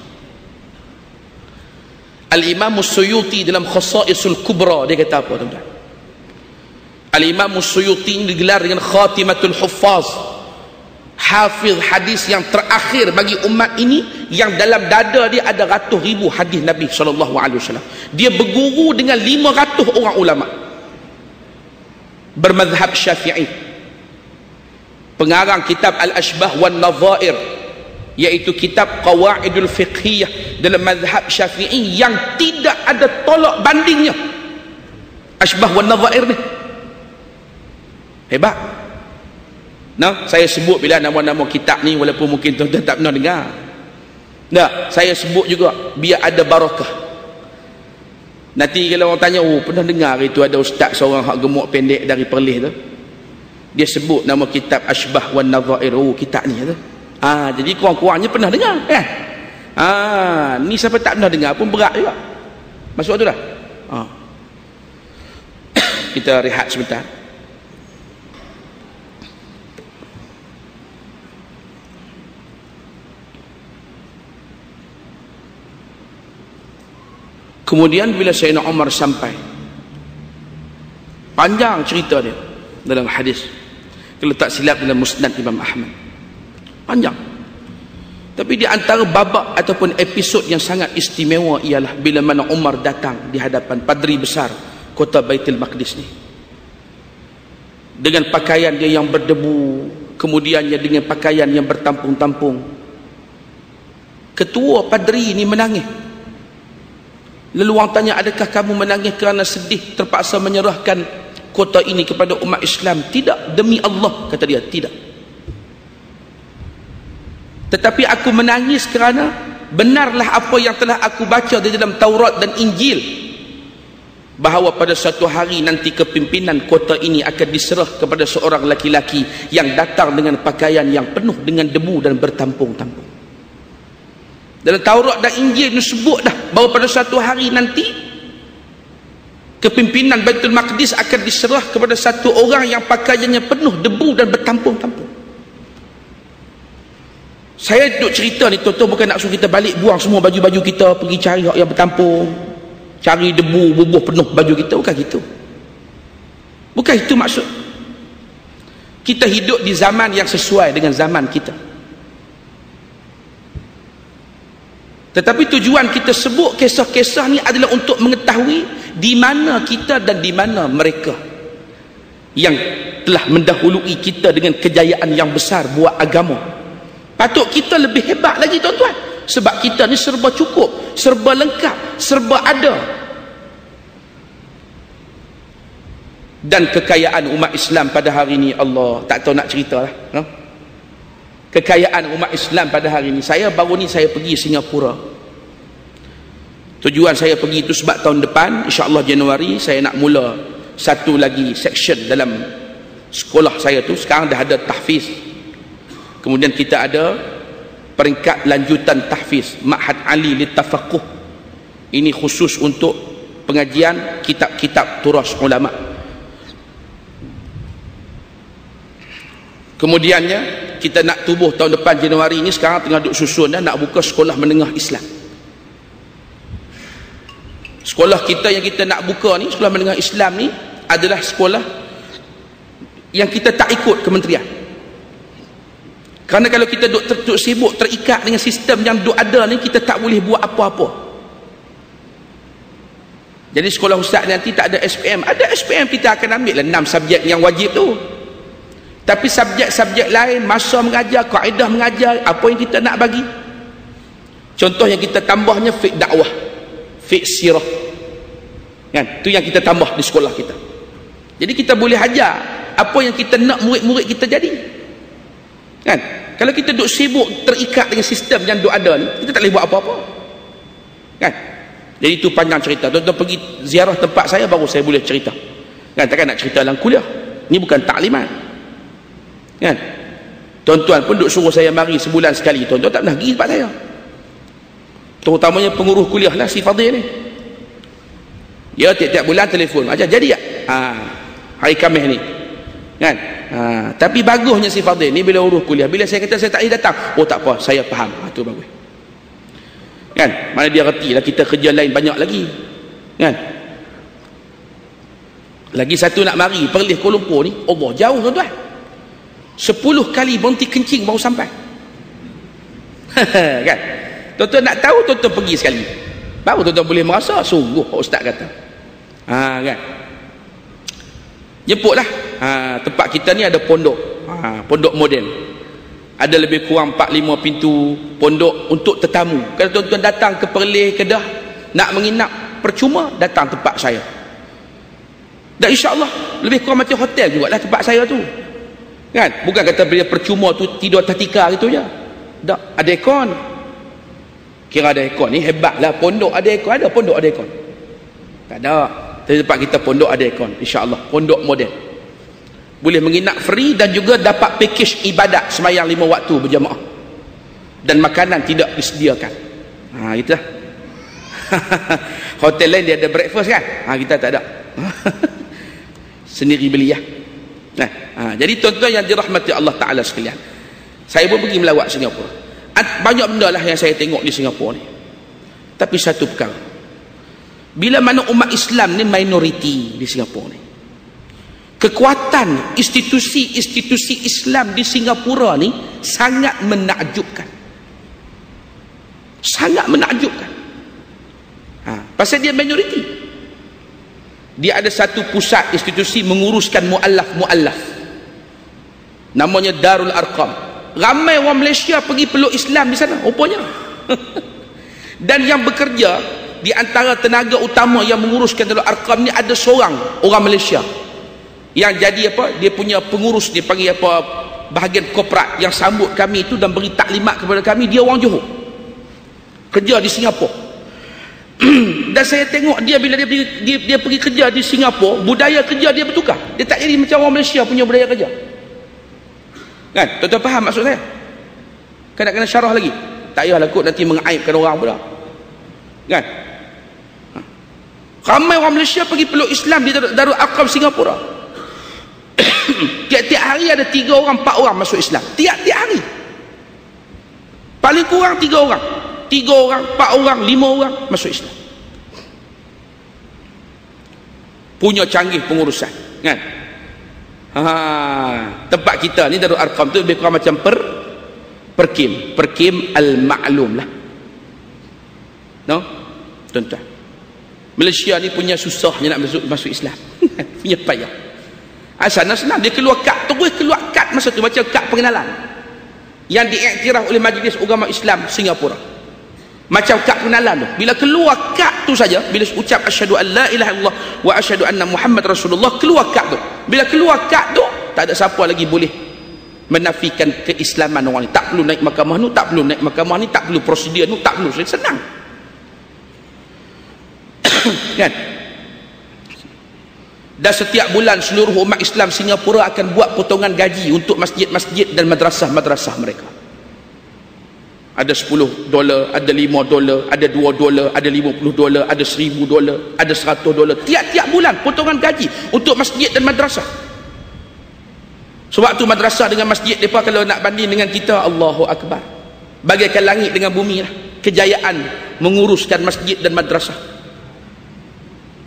Al-Imam Suyuti dalam Khasaisul Kubra dia kata apa, tuan-tuan? Al-Imam Suyuti ini digelar dengan Khatimatul Huffaz, hafiz hadis yang terakhir bagi umat ini, yang dalam dada dia ada ratus ribu hadis Nabi sallallahu alaihi wasallam. Dia berguru dengan 500 orang ulama bermazhab Syafi'i. Pengarang kitab Al-Ashbah wan Nadhair, iaitu kitab qawaidul fiqhiyah dalam mazhab Syafi'i yang tidak ada tolak bandingnya. Ashbah wan Nadhair ni hebat. Nah, saya sebut bila nama-nama kitab ni, walaupun mungkin tuan-tuan tak pernah dengar. Nah, saya sebut juga biar ada barakah. Nanti kalau orang tanya, oh pernah dengar itu ada ustaz seorang hak gemuk pendek dari Perlis tu, dia sebut nama kitab Ashbah wan Nadhair, oh kitab ni tu. Jadi kurang-kurangnya pernah dengar kan? Ni siapa tak pernah dengar pun berat juga. Masuk tu dah. Kita rehat sebentar. Kemudian bila Sayyidina Umar sampai, panjang cerita dia dalam hadis, kalau tak silap dalam Musnad Imam Ahmad, panjang. Tapi di antara babak ataupun episod yang sangat istimewa ialah bila mana Umar datang di hadapan padri besar kota Baitul Maqdis ni, dengan pakaian dia yang berdebu, kemudiannya dengan pakaian yang bertampung-tampung. Ketua padri ni menangis. Lalu orang tanya, adakah kamu menangis kerana sedih terpaksa menyerahkan kota ini kepada umat Islam? Tidak, demi Allah, kata dia, tidak. Tetapi aku menangis kerana benarlah apa yang telah aku baca di dalam Taurat dan Injil, bahawa pada suatu hari nanti kepimpinan kota ini akan diserah kepada seorang laki-laki yang datang dengan pakaian yang penuh dengan debu dan bertampung-tampung. Dalam Taurat dan Injil disebut dah bahawa pada suatu hari nanti kepimpinan Baitul Maqdis akan diserah kepada satu orang yang pakaiannya penuh debu dan bertampung-tampung. Saya duduk cerita ni tuan-tuan, bukan nak suruh kita balik buang semua baju-baju kita pergi cari yang bertampung, cari debu bubuh penuh baju kita, bukan gitu. Bukan itu maksud. Kita hidup di zaman yang sesuai dengan zaman kita. Tetapi tujuan kita sebut kisah-kisah ni adalah untuk mengetahui di mana kita dan di mana mereka yang telah mendahului kita dengan kejayaan yang besar buat agama. Patut kita lebih hebat lagi tuan-tuan, sebab kita ni serba cukup, serba lengkap, serba ada. Dan kekayaan umat Islam pada hari ini, Allah tak tahu nak cerita lah, no? Kekayaan umat Islam pada hari ini. Saya baru ni saya pergi Singapura. Tujuan saya pergi itu sebab tahun depan insya-Allah Januari saya nak mula satu lagi section dalam sekolah saya tu. Sekarang dah ada tahfiz. Kemudian kita ada peringkat lanjutan tahfiz, Ma'had Ali Litafaqquh. Ini khusus untuk pengajian kitab-kitab turas ulama. Kemudiannya kita nak tubuh tahun depan Januari ini, sekarang tengah duk susun dah nak buka sekolah menengah Islam. Sekolah kita yang kita nak buka ni, sekolah menengah Islam ni adalah sekolah yang kita tak ikut kementerian. Kerana kalau kita duk sibuk terikat dengan sistem yang duk ada ni, kita tak boleh buat apa-apa. Jadi sekolah ustaz nanti tak ada SPM. Ada SPM, kita akan ambil lah 6 subjek yang wajib tu. Tapi subjek-subjek lain, masa mengajar, kaedah mengajar, apa yang kita nak bagi. Contoh yang kita tambahnya fiqh dakwah, fiqh sirah, kan? Tu yang kita tambah di sekolah kita. Jadi kita boleh ajar apa yang kita nak murid-murid kita jadi, kan? Kalau kita duk sibuk terikat dengan sistem yang duk ada ni, kita tak boleh buat apa-apa, kan? Jadi itu panjang cerita. Tuan-tuan pergi ziarah tempat saya baru saya boleh cerita, kan? Takkan nak cerita dalam kuliah. Ni bukan taklimat, kan? Tuan-tuan pun duk suruh saya mari sebulan sekali, tuan-tuan tak pernah pergi tempat saya. Terutamanya pengurus kuliah lah si Fadil ni. Dia tiap-tiap bulan telefon, macam jadi tak? Hari Khamis ni, kan? Tapi bagusnya si Fadil ni bila urus kuliah, bila saya kata saya tak boleh datang, oh tak apa, saya faham. Tu bagus, kan? Mana dia reti lah kita kerja lain banyak lagi, kan? Lagi satu nak mari Perlis Kuala Lumpur ni, Allah jauh tuan-tuan, 10 kali berhenti kencing baru sampai. Kan? Tuan-tuan nak tahu, tuan-tuan pergi sekali baru tuan-tuan boleh merasa sungguh ustaz kata. Kan? Jemputlah. Tempat kita ni ada pondok, pondok moden, ada lebih kurang 4-5 pintu pondok untuk tetamu. Kalau tuan-tuan datang ke Perlis, Kedah, nak menginap percuma, datang tempat saya. Dan insya-Allah lebih kurang macam hotel jugalah tempat saya tu, kan? Bukan kata bila percuma tu tidur atas tikar gitu je. Tak, ada aircon. Kira ada aircon ni hebatlah, pondok ada aircon. Ada pondok ada aircon? Tak ada. Tapi tempat kita pondok ada aircon, insya-Allah. Pondok moden, boleh menginap free dan juga dapat package ibadat sembahyang 5 waktu berjamaah, dan makanan tidak disediakan. Itulah. Hotel lain dia ada breakfast, kan? Kita tak ada. Sendiri beli ya. Jadi tuan-tuan yang dirahmati Allah Ta'ala sekalian, saya pun pergi melawat Singapura. Banyak benda lah yang saya tengok di Singapura ni. Tapi satu perkara, bila mana umat Islam ni minoriti di Singapura ni, kekuatan institusi-institusi Islam di Singapura ni sangat menakjubkan. Sangat menakjubkan. Pasal dia minoriti. Dia ada satu pusat institusi menguruskan mu'allaf, namanya Darul Arqam. Ramai orang Malaysia pergi peluk Islam di sana rupanya. Dan yang bekerja di antara tenaga utama yang menguruskan Darul Arqam ni, ada seorang orang Malaysia yang jadi apa, dia punya pengurus, dia panggil apa, bahagian korporat yang sambut kami itu dan beri taklimat kepada kami. Dia orang Johor, kerja di Singapura. Dan saya tengok dia bila dia pergi kerja di Singapura, budaya kerja dia bertukar. Dia tak jadi macam orang Malaysia punya budaya kerja, kan? Tuan-tuan faham maksud saya? Kan nak kena syarah lagi? Tak payahlah kot nanti mengaibkan orang pula, kan? Ramai orang Malaysia pergi peluk Islam di Darul Arqam Singapura. Tiap-tiap hari ada 3 orang 4 orang masuk Islam. Tiap-tiap hari paling kurang 3 orang, 4 orang, 5 orang masuk Islam. Punya canggih pengurusan, kan? Tempat kita ni Darul Arqam tu lebih kurang macam perkim al-ma'lum lah, no? Tuan-tuan, Malaysia ni punya susahnya nak masuk Islam. Punya payah. Sana senang, dia keluar kad, terus keluar kad masa tu macam kad pengenalan yang diiktiraf oleh Majlis Agama Islam Singapura. Macam kad pengenalan tu, bila keluar kad tu saja, bila ucap asyhadu an la ilaha illallah wa asyhadu anna Muhammad Rasulullah, keluar kad tu. Bila keluar kad tu, tak ada siapa lagi boleh menafikan keislaman orang ni. Tak perlu naik mahkamah ni, tak perlu naik mahkamah ni, tak perlu prosedur ni, tak perlu, senang. Kan? Dan setiap bulan seluruh umat Islam Singapura akan buat potongan gaji untuk masjid-masjid dan madrasah-madrasah mereka. Ada $10, ada $5, ada $2, ada $50, ada $1,000, ada $100. Tiap-tiap bulan potongan gaji untuk masjid dan madrasah. Sebab tu madrasah dengan masjid mereka kalau nak banding dengan kita, Allahu Akbar, bagaikan langit dengan bumi lah kejayaan menguruskan masjid dan madrasah.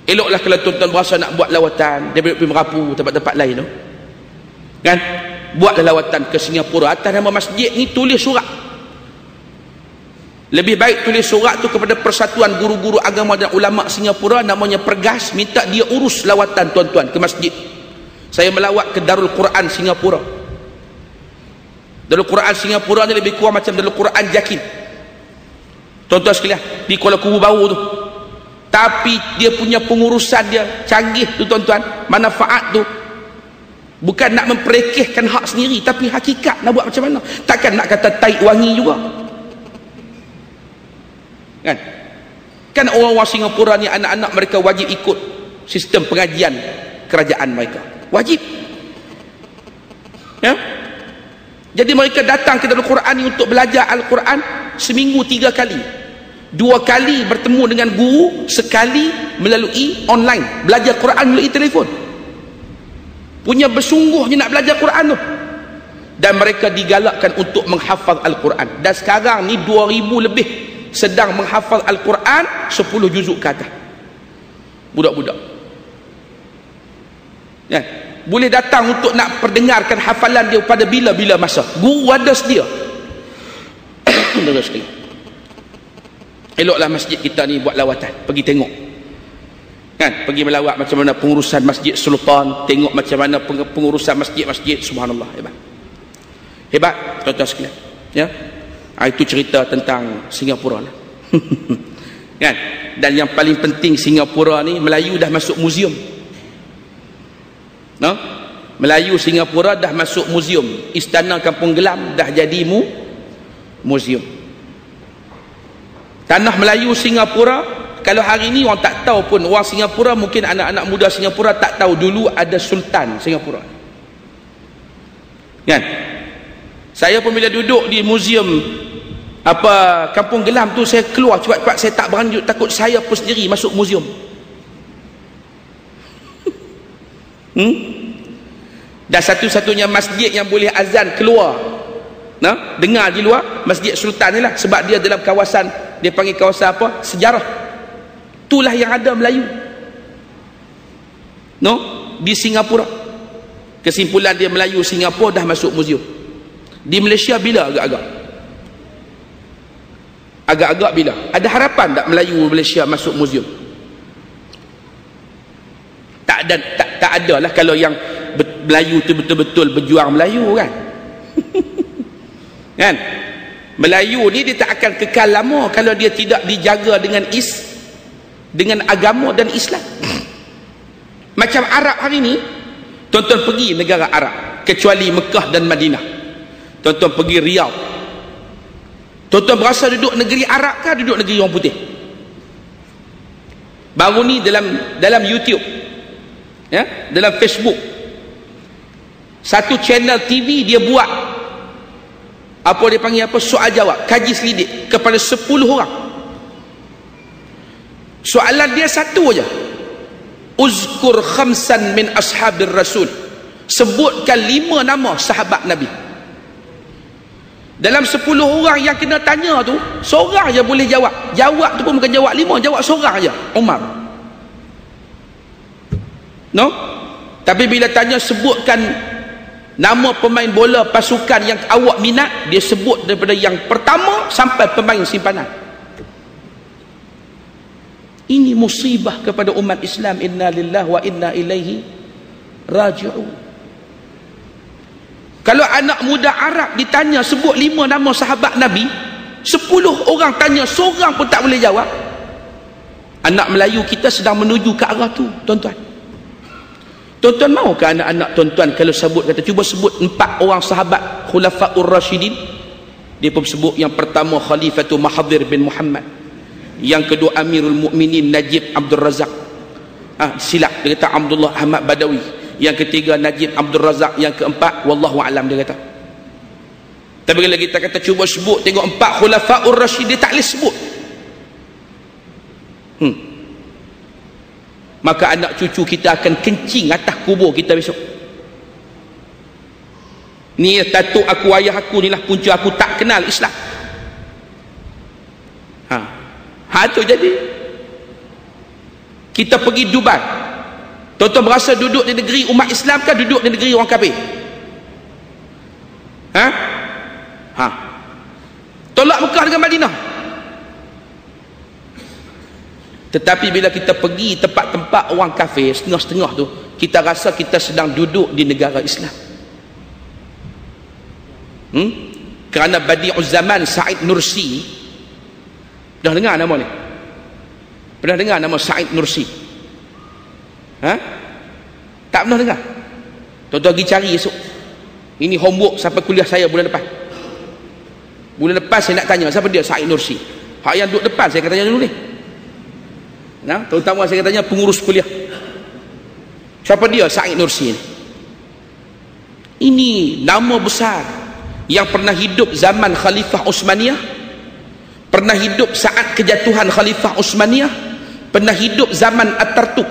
Eloklah kalau tuan-tuan berasa nak buat lawatan daripada pergi Merapu, tempat-tempat lain tu. Kan? Buatlah lawatan ke Singapura atas nama masjid ni, tulis surat. Lebih baik tulis surat tu kepada Persatuan Guru-Guru Agama dan Ulama Singapura, namanya Pergas, minta dia urus lawatan tuan-tuan ke masjid. Saya melawat ke Darul Quran Singapura. Darul Quran Singapura ni lebih kurang macam Darul Quran Jakin, tuan-tuan sekalian, di Kuala Kubu Baru tu. Tapi dia punya pengurusan dia canggih tu tuan-tuan. Manfaat tu bukan nak memperekehkan hak sendiri, tapi hakikat nak buat macam mana. Takkan nak kata taik wangi juga, kan? Kan orang-orang Singapura ni, anak-anak mereka wajib ikut sistem pengajian kerajaan mereka, wajib, ya. Jadi mereka datang ke Darul Quran ni untuk belajar Al-Quran seminggu 3 kali. 2 kali bertemu dengan guru, sekali melalui online, belajar Quran melalui telefon. Punya bersungguhnya nak belajar Quran tu. Dan mereka digalakkan untuk menghafaz Al-Quran. Dan sekarang ni 2000 lebih sedang menghafaz Al-Quran 10 juzuk ke atas, budak-budak, ya. Boleh datang untuk nak perdengarkan hafalan dia pada bila-bila masa. Guru ada sedia. Eloklah masjid kita ni buat lawatan, pergi tengok, kan? Pergi melawat macam mana pengurusan Masjid Sultan, tengok macam mana pengurusan masjid-masjid. Subhanallah, hebat, hebat tuan-tuan sekalian, ya. Itu cerita tentang Singapura lah. Kan? Dan yang paling penting, Singapura ni Melayu dah masuk muzium, no? Melayu Singapura dah masuk muzium. Istana Kampung Gelam dah jadi muzium. Tanah Melayu Singapura, kalau hari ni orang tak tahu pun, orang Singapura, mungkin anak-anak muda Singapura tak tahu dulu ada Sultan Singapura, kan? Saya pun bila duduk di muzium Kampung Gelam tu, saya keluar cepat-cepat, saya tak berani, takut saya pun sendiri masuk muzium. Dan satu-satunya masjid yang boleh azan keluar, nah, dengar di luar, Masjid Sultan ni lah. Sebab dia dalam kawasan, dia panggil kawasan apa? Sejarah. Itulah yang ada Melayu, no, di Singapura. Kesimpulan dia, Melayu Singapura dah masuk muzium. Di Malaysia bila agak-agak bila? Ada harapan tak Melayu Malaysia masuk muzium? Tak ada lah. Kalau yang Melayu tu betul-betul berjuang Melayu, kan? Kan? Melayu ni dia tak akan kekal lama kalau dia tidak dijaga dengan agama dan Islam. Macam Arab hari ni, tuan-tuan pergi negara Arab, kecuali Mekah dan Madinah, tuan-tuan pergi Riyadh, tuan-tuan berasa duduk negeri Arab kah duduk negeri orang putih? Baru ni dalam YouTube, ya, dalam Facebook, satu channel TV dia buat apa dia panggil apa, soal jawab, kaji selidik kepada 10 orang. Soalan dia satu aja, uzkur khamsan min ashabir rasul, sebutkan 5 nama sahabat Nabi. Dalam 10 orang yang kena tanya tu, seorang je boleh jawab. Jawab tu pun bukan jawab 5, jawab seorang aja, Umar, no. Tapi bila tanya sebutkan nama pemain bola pasukan yang awak minat, dia sebut daripada yang pertama sampai pemain simpanan. Ini musibah kepada umat Islam. Inna lillahi wa inna ilaihi raji'un. Kalau anak muda Arab ditanya sebut 5 nama sahabat Nabi, 10 orang tanya, seorang pun tak boleh jawab. Anak Melayu kita sedang menuju ke arah tu, tuan-tuan. Tuan-tuan mahu ke anak-anak tuan-tuan kalau sebut, kata cuba sebut 4 orang sahabat Khulafaur Rashidin? Dia pun sebut yang pertama Khalifatul Mahathir bin Muhammad, yang kedua Amirul Mukminin Najib Abdul Razak, silap dia kata Abdullah Ahmad Badawi, yang ketiga Najib Abdul Razak, yang keempat wallahu alam dia kata. Tapi kalau kita kata cuba sebut, tengok 4 Khulafaur Rashidin, dia tak boleh sebut. Maka anak cucu kita akan kencing atas kubur kita besok. Ni tatuk aku, ayah aku ni lah punca aku tak kenal Islam. Tu jadi Kita pergi Dubai, tuan-tuan berasa duduk di negeri umat Islam ke duduk di negeri orang kafir? Tolak Mekah dengan Madinah. Tetapi bila kita pergi tempat-tempat orang kafir setengah-setengah tu, kita rasa kita sedang duduk di negara Islam. Kerana Badi'uz Zaman Said Nursi, dah dengar nama ni? Pernah dengar nama Said Nursi? Tak pernah dengar? Tuan-tuan pergi cari esok. Ini homework sampai kuliah saya bulan depan. Bulan depan saya nak tanya siapa dia Said Nursi. Hak yang duduk depan saya akan tanya dulu ni. Terutama saya akan tanya pengurus kuliah. Siapa dia Said Nursi ni? Ini nama besar yang pernah hidup zaman Khalifah Utsmaniyah, pernah hidup saat kejatuhan Khalifah Utsmaniyah, pernah hidup zaman Atatürk.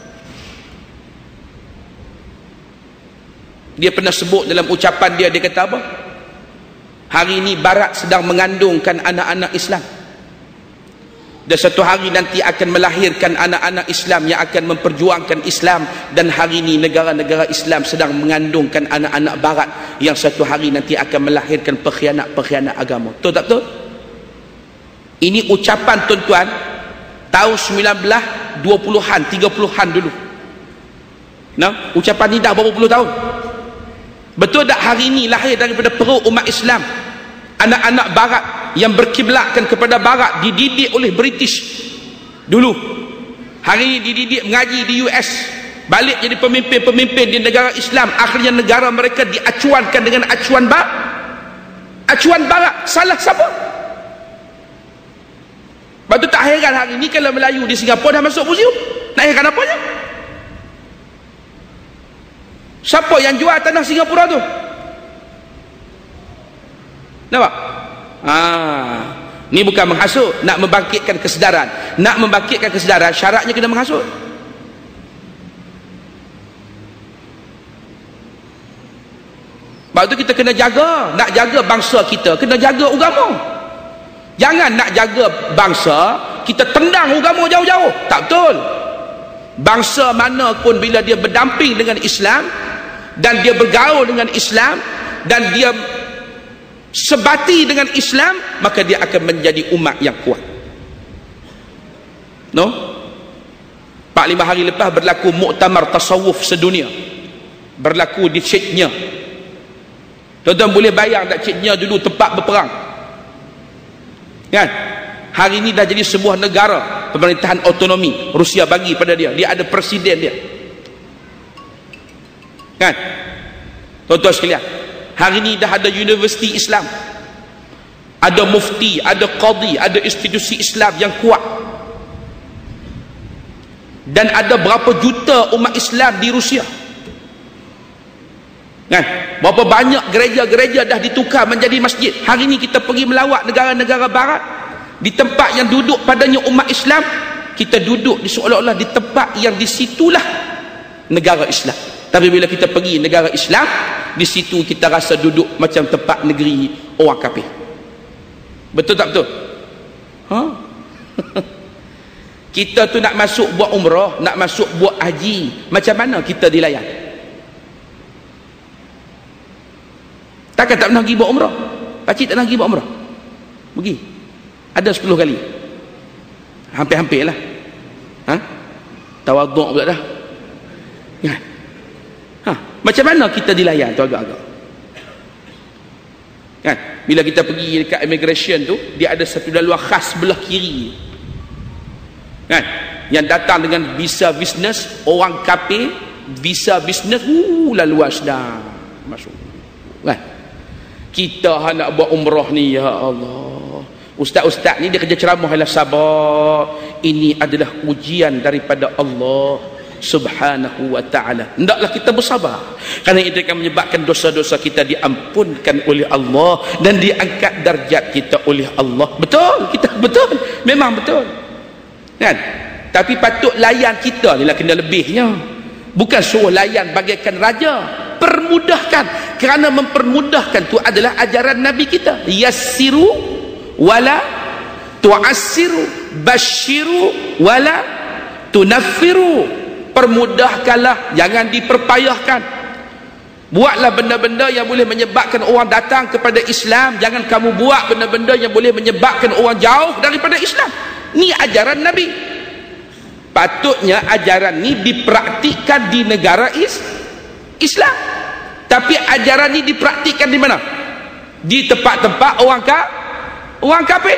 Dia pernah sebut dalam ucapan dia, dia kata apa? Hari ini Barat sedang mengandungkan anak-anak Islam, dan satu hari nanti akan melahirkan anak-anak Islam yang akan memperjuangkan Islam. Dan hari ini negara-negara Islam sedang mengandungkan anak-anak Barat yang satu hari nanti akan melahirkan pengkhianat-pengkhianat agama. Betul tak betul? Ini ucapan tuan-tuan tahun 1920-an 30-an dulu. Ucapan ni dah berapa puluh tahun. Betul tak hari ini lahir daripada perut umat Islam anak-anak Barat yang berkiblatkan kepada Barat, dididik oleh British dulu. Hari ini dididik mengaji di US, balik jadi pemimpin-pemimpin di negara Islam. Akhirnya negara mereka diacuankan dengan acuan Barat. Salah siapa? Lepas tu tak heran hari ini kalau Melayu di Singapura dah masuk museum. Nak heran apanya? Siapa yang jual tanah Singapura tu? Nampak? Ni bukan menghasut, nak membangkitkan kesedaran. Nak membangkitkan kesedaran, syaratnya kena menghasut. Sebab tu kita kena jaga. Nak jaga bangsa kita, kena jaga agama. Jangan nak jaga bangsa, kita tendang agama jauh-jauh. Tak betul. Bangsa mana pun bila dia berdamping dengan Islam, dan dia bergaul dengan Islam, dan dia sebati dengan Islam, maka dia akan menjadi umat yang kuat. 4-5 hari lepas berlaku muktamar tasawuf sedunia, berlaku di Chechnya. Tuan-tuan boleh bayang tak Chechnya dulu tempat berperang kan? Hari ini dah jadi sebuah negara pemerintahan otonomi. Rusia bagi pada dia, dia ada presiden dia kan? Tuan-tuan sekalian, hari ini dah ada universiti Islam, ada mufti, ada qadi, ada institusi Islam yang kuat. Dan ada berapa juta umat Islam di Rusia kan? Berapa banyak gereja-gereja dah ditukar menjadi masjid. Hari ini kita pergi melawat negara-negara Barat, di tempat yang duduk padanya umat Islam, kita duduk di seolah-olah di tempat yang disitulah negara Islam. Tapi bila kita pergi negara Islam, di situ kita rasa duduk macam tempat negeri orang kafir. Betul tak betul? Kita tu nak masuk buat umrah, nak masuk buat haji, macam mana kita dilayan? Takkan tak pernah pergi buat umrah? Pakcik tak pernah pergi buat umrah? Pergi? Ada 10 kali. Hampir-hampir lah. Tawaduk pula dah. Macam mana kita dilayan tu agak-agak kan? Bila kita pergi dekat immigration tu, dia ada satu laluan khas sebelah kiri kan, yang datang dengan visa business. Orang kafir visa business, laluan sedang masuk kan? Kita nak buat umrah ni, ya Allah, ustaz-ustaz ni dia kerja ceramah, ialah sabar, ini adalah ujian daripada Allah Subhanahu wa ta'ala. Hendaklah kita bersabar, kerana itu akan menyebabkan dosa-dosa kita diampunkan oleh Allah dan diangkat darjat kita oleh Allah. Betul, kita betul, memang betul kan? Tapi patut layan kita ni lah kena lebihnya. Bukan suruh layan bagaikan raja. Permudahkan, kerana mempermudahkan tu adalah ajaran Nabi kita. Yassiru wala tu'assiru, basyiru wala tunaffiru, permudahkanlah, jangan diperpayahkan. Buatlah benda-benda yang boleh menyebabkan orang datang kepada Islam, jangan kamu buat benda-benda yang boleh menyebabkan orang jauh daripada Islam. Ni ajaran Nabi. Patutnya ajaran ni dipraktikkan di negara Islam. Tapi ajaran ni dipraktikkan di mana? Di tempat-tempat orang kafir.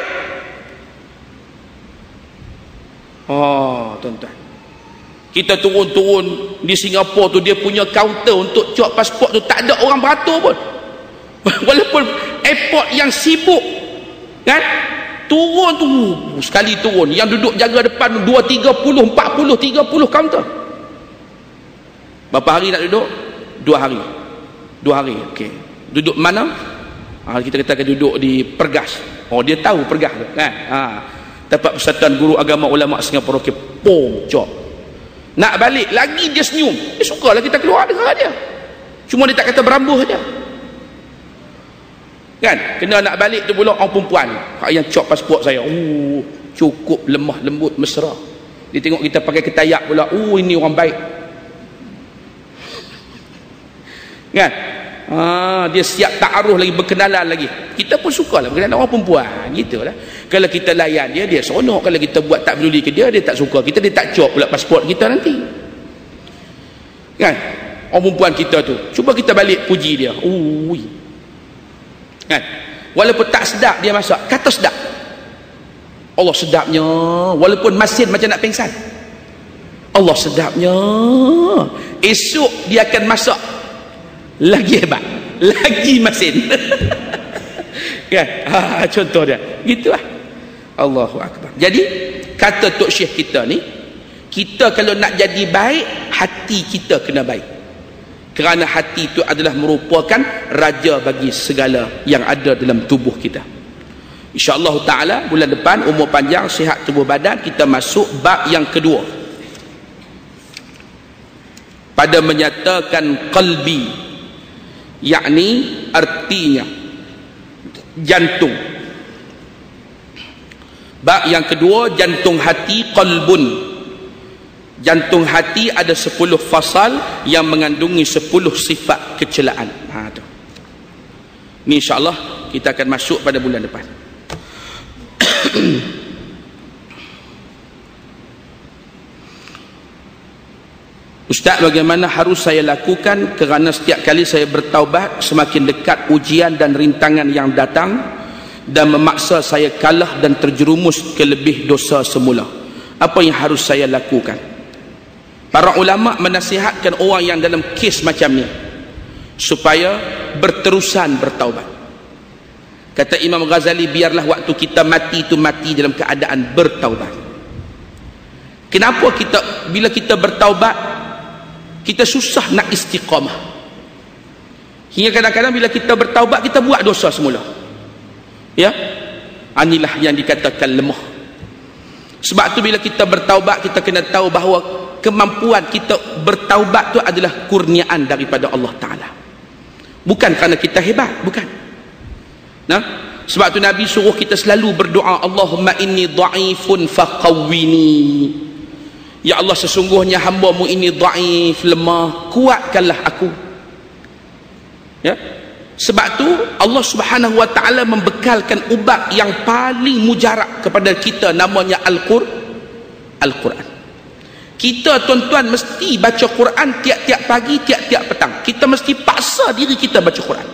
Oh, tuan-tuan, kita turun-turun di Singapura tu, dia punya kaunter untuk cop pasport tu tak ada orang beratur pun. Walaupun airport yang sibuk, kan? Turun tu, sekali turun, yang duduk jaga depan 2, 30, 40, 30 kaunter. Berapa hari nak duduk? 2 hari. 2 hari, okey. Duduk mana? Kita katakan duduk di Pergas. Oh, dia tahu Pergas tu, kan? Tempat Persatuan Guru Agama Ulama Singapura. Okey, pom, cop. Nak balik lagi dia senyum. Dia sukalah kita keluar dengan dia. Cuma dia tak kata berambuh saja. Kan? Kena nak balik tu pula orang perempuan. Hak yang cop pasport saya. Cukup lemah lembut mesra. Dia tengok kita pakai ketayak pula. Ini orang baik. Kan? Dia siap ta'aruf lagi, berkenalan lagi. Kita pun sukalah berkenalan orang perempuan. Gitulah. Kalau kita layan dia, dia seronok. Kalau kita buat tak peduli ke dia, dia tak suka kita, dia tak cop pula pasport kita nanti. Kan? Orang perempuan kita tu, cuba kita balik puji dia. Kan? Walaupun tak sedap dia masak, kata sedap. Allah sedapnya. Walaupun masin macam nak pingsan, Allah sedapnya. Esok dia akan masak lagi hebat, lagi masin. Kan? Contoh dia gitulah. Allahu Akbar. Jadi kata Tok Syekh kita ni, kita kalau nak jadi baik, hati kita kena baik, kerana hati itu adalah merupakan raja bagi segala yang ada dalam tubuh kita. InsyaAllah ta'ala bulan depan, umur panjang, sihat tubuh badan, kita masuk bab yang kedua pada menyatakan qalbi, yakni artinya jantung. Bab yang kedua, jantung hati, qalbun. Jantung hati ada 10 fasal yang mengandungi 10 sifat kecelaan. Tu. Ini insyaAllah kita akan masuk pada bulan depan. Ustaz, bagaimana harus saya lakukan kerana setiap kali saya bertaubat semakin dekat ujian dan rintangan yang datang dan memaksa saya kalah dan terjerumus ke lebih dosa semula. Apa yang harus saya lakukan? Para ulama menasihatkan orang yang dalam kes macam ni supaya berterusan bertaubat. Kata Imam Ghazali, biarlah waktu kita mati itu mati dalam keadaan bertaubat. Kenapa bila kita bertaubat kita susah nak istiqamah? Hingga kadang-kadang bila kita bertaubat kita buat dosa semula. Ya, inilah yang dikatakan lemah. Sebab tu bila kita bertaubat, kita kena tahu bahawa kemampuan kita bertaubat tu adalah kurniaan daripada Allah Ta'ala, bukan kerana kita hebat, bukan. Sebab tu Nabi suruh kita selalu berdoa, Allahumma inni dha'ifun faqawwini. Ya Allah, sesungguhnya hamba-Mu ini dhaif, lemah, kuatkanlah aku. Ya. Sebab tu Allah Subhanahu wa taala membekalkan ubat yang paling mujarab kepada kita, namanya Al-Quran. Kita tuan-tuan mesti baca Quran tiap-tiap pagi, tiap-tiap petang. Kita mesti paksa diri kita baca Quran.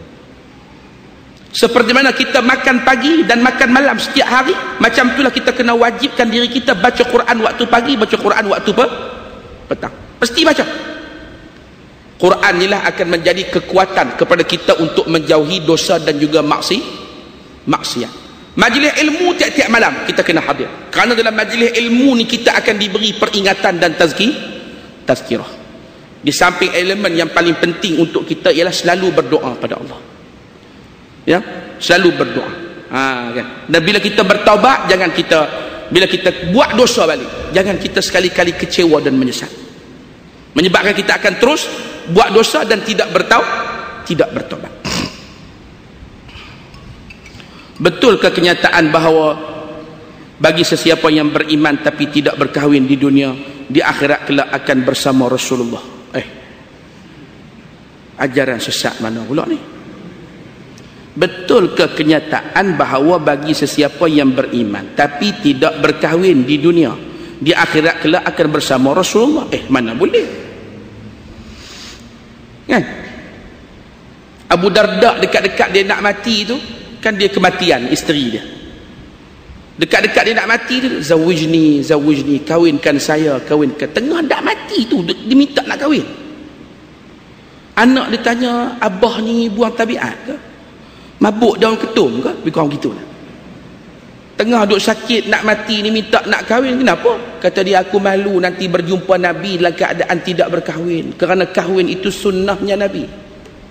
Seperti mana kita makan pagi dan makan malam setiap hari, macam itulah kita kena wajibkan diri kita baca Quran waktu pagi, baca Quran waktu petang. Mesti baca. Quran inilah akan menjadi kekuatan kepada kita untuk menjauhi dosa dan juga maksiat. Majlis ilmu tiap-tiap malam kita kena hadir, kerana dalam majlis ilmu ni kita akan diberi peringatan dan tazkirah. Di samping elemen yang paling penting untuk kita ialah selalu berdoa pada Allah. Ya, selalu berdoa. Kan? Dan bila kita bertaubat, bila kita buat dosa balik, jangan kita sekali-kali kecewa dan menyesal, menyebabkan kita akan terus buat dosa dan tidak bertaubat. Betulkah kenyataan bahawa bagi sesiapa yang beriman tapi tidak berkahwin di dunia, di akhirat kelak akan bersama Rasulullah. Ajaran sesat mana pula ni? Betul ke kenyataan bahawa bagi sesiapa yang beriman tapi tidak berkahwin di dunia, di akhirat kelak akan bersama Rasulullah? Mana boleh kan? Abu Darda dekat-dekat dia nak mati tu kan, dia kematian isteri dia. Dekat-dekat dia nak mati tu, zawijni, kawinkan saya, kawinkan. Tengah dak mati tu dia minta nak kahwin. Anak dia tanya, abah ni buang tabiat ke? Mabuk daun ketum ke? Lebih kurang gitu lah. Tengah duk sakit nak mati ni minta nak kahwin, kenapa? Kata dia, aku malu nanti berjumpa Nabi dalam keadaan tidak berkahwin, kerana kahwin itu sunnahnya Nabi.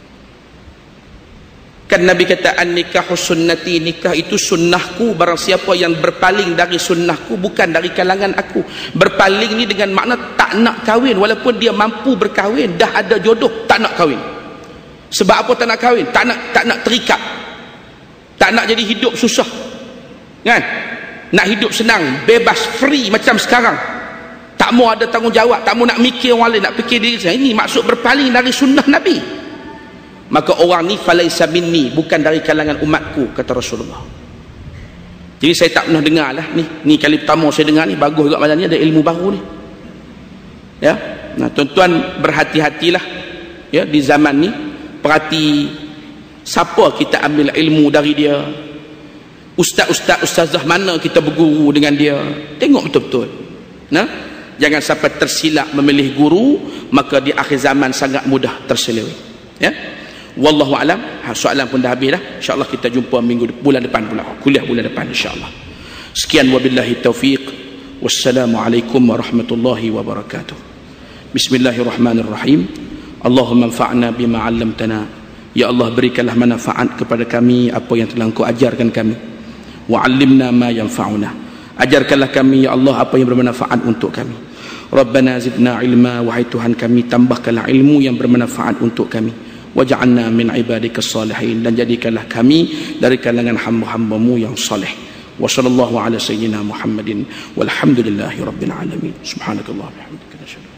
Kan Nabi kata, an-nikahu sunnati, nikah itu sunnahku. Barang siapa yang berpaling dari sunnahku, bukan dari kalangan aku. Berpaling ni dengan makna tak nak kahwin, walaupun dia mampu berkahwin, dah ada jodoh, tak nak kahwin. Sebab apa tak nak kahwin? Tak nak terikat, tak nak jadi hidup susah kan? Nak hidup senang, bebas, free macam sekarang. Tak mau ada tanggungjawab, tak mau nak mikir orang lain, nak fikir diri sendiri. Ini maksud berpaling dari sunnah Nabi. Maka orang ni falaisa minni, bukan dari kalangan umatku, kata Rasulullah. Jadi saya tak pernah dengar lah ni kali pertama saya dengar ni. Bagus juga macam ni, ada ilmu baru ni ya. Nah tuan-tuan berhati-hatilah ya di zaman ni. Perhati siapa kita ambil ilmu dari dia, ustazah mana kita berguru dengan dia. Tengok betul-betul. Nah, jangan sampai tersilap memilih guru, maka di akhir zaman sangat mudah terseleweng ya. Wallahu alam. Soalan pun dah habis dah. InsyaAllah kita jumpa bulan depan pula, kuliah bulan depan insyaAllah. Sekian, wabillahi taufiq. Wassalamualaikum warahmatullahi wabarakatuh. Bismillahirrahmanirrahim. Allahumma anfa'na bima 'allamtana. Ya Allah, berikanlah manfaat kepada kami apa yang telah Engkau ajarkan kami. Wa 'allimna ma yanfa'una. Ajarkanlah kami ya Allah apa yang bermanfaat untuk kami. Rabbana zidna ilma, wahai Tuhan kami tambahkanlah ilmu yang bermanfaat untuk kami. Waj'alna min ibadikas salihin, dan jadikanlah kami dari kalangan hamba-hambamu yang saleh. Wa sallallahu ala sayyidina Muhammadin walhamdulillahi rabbil alamin. Subhanakallah wa bihamdika.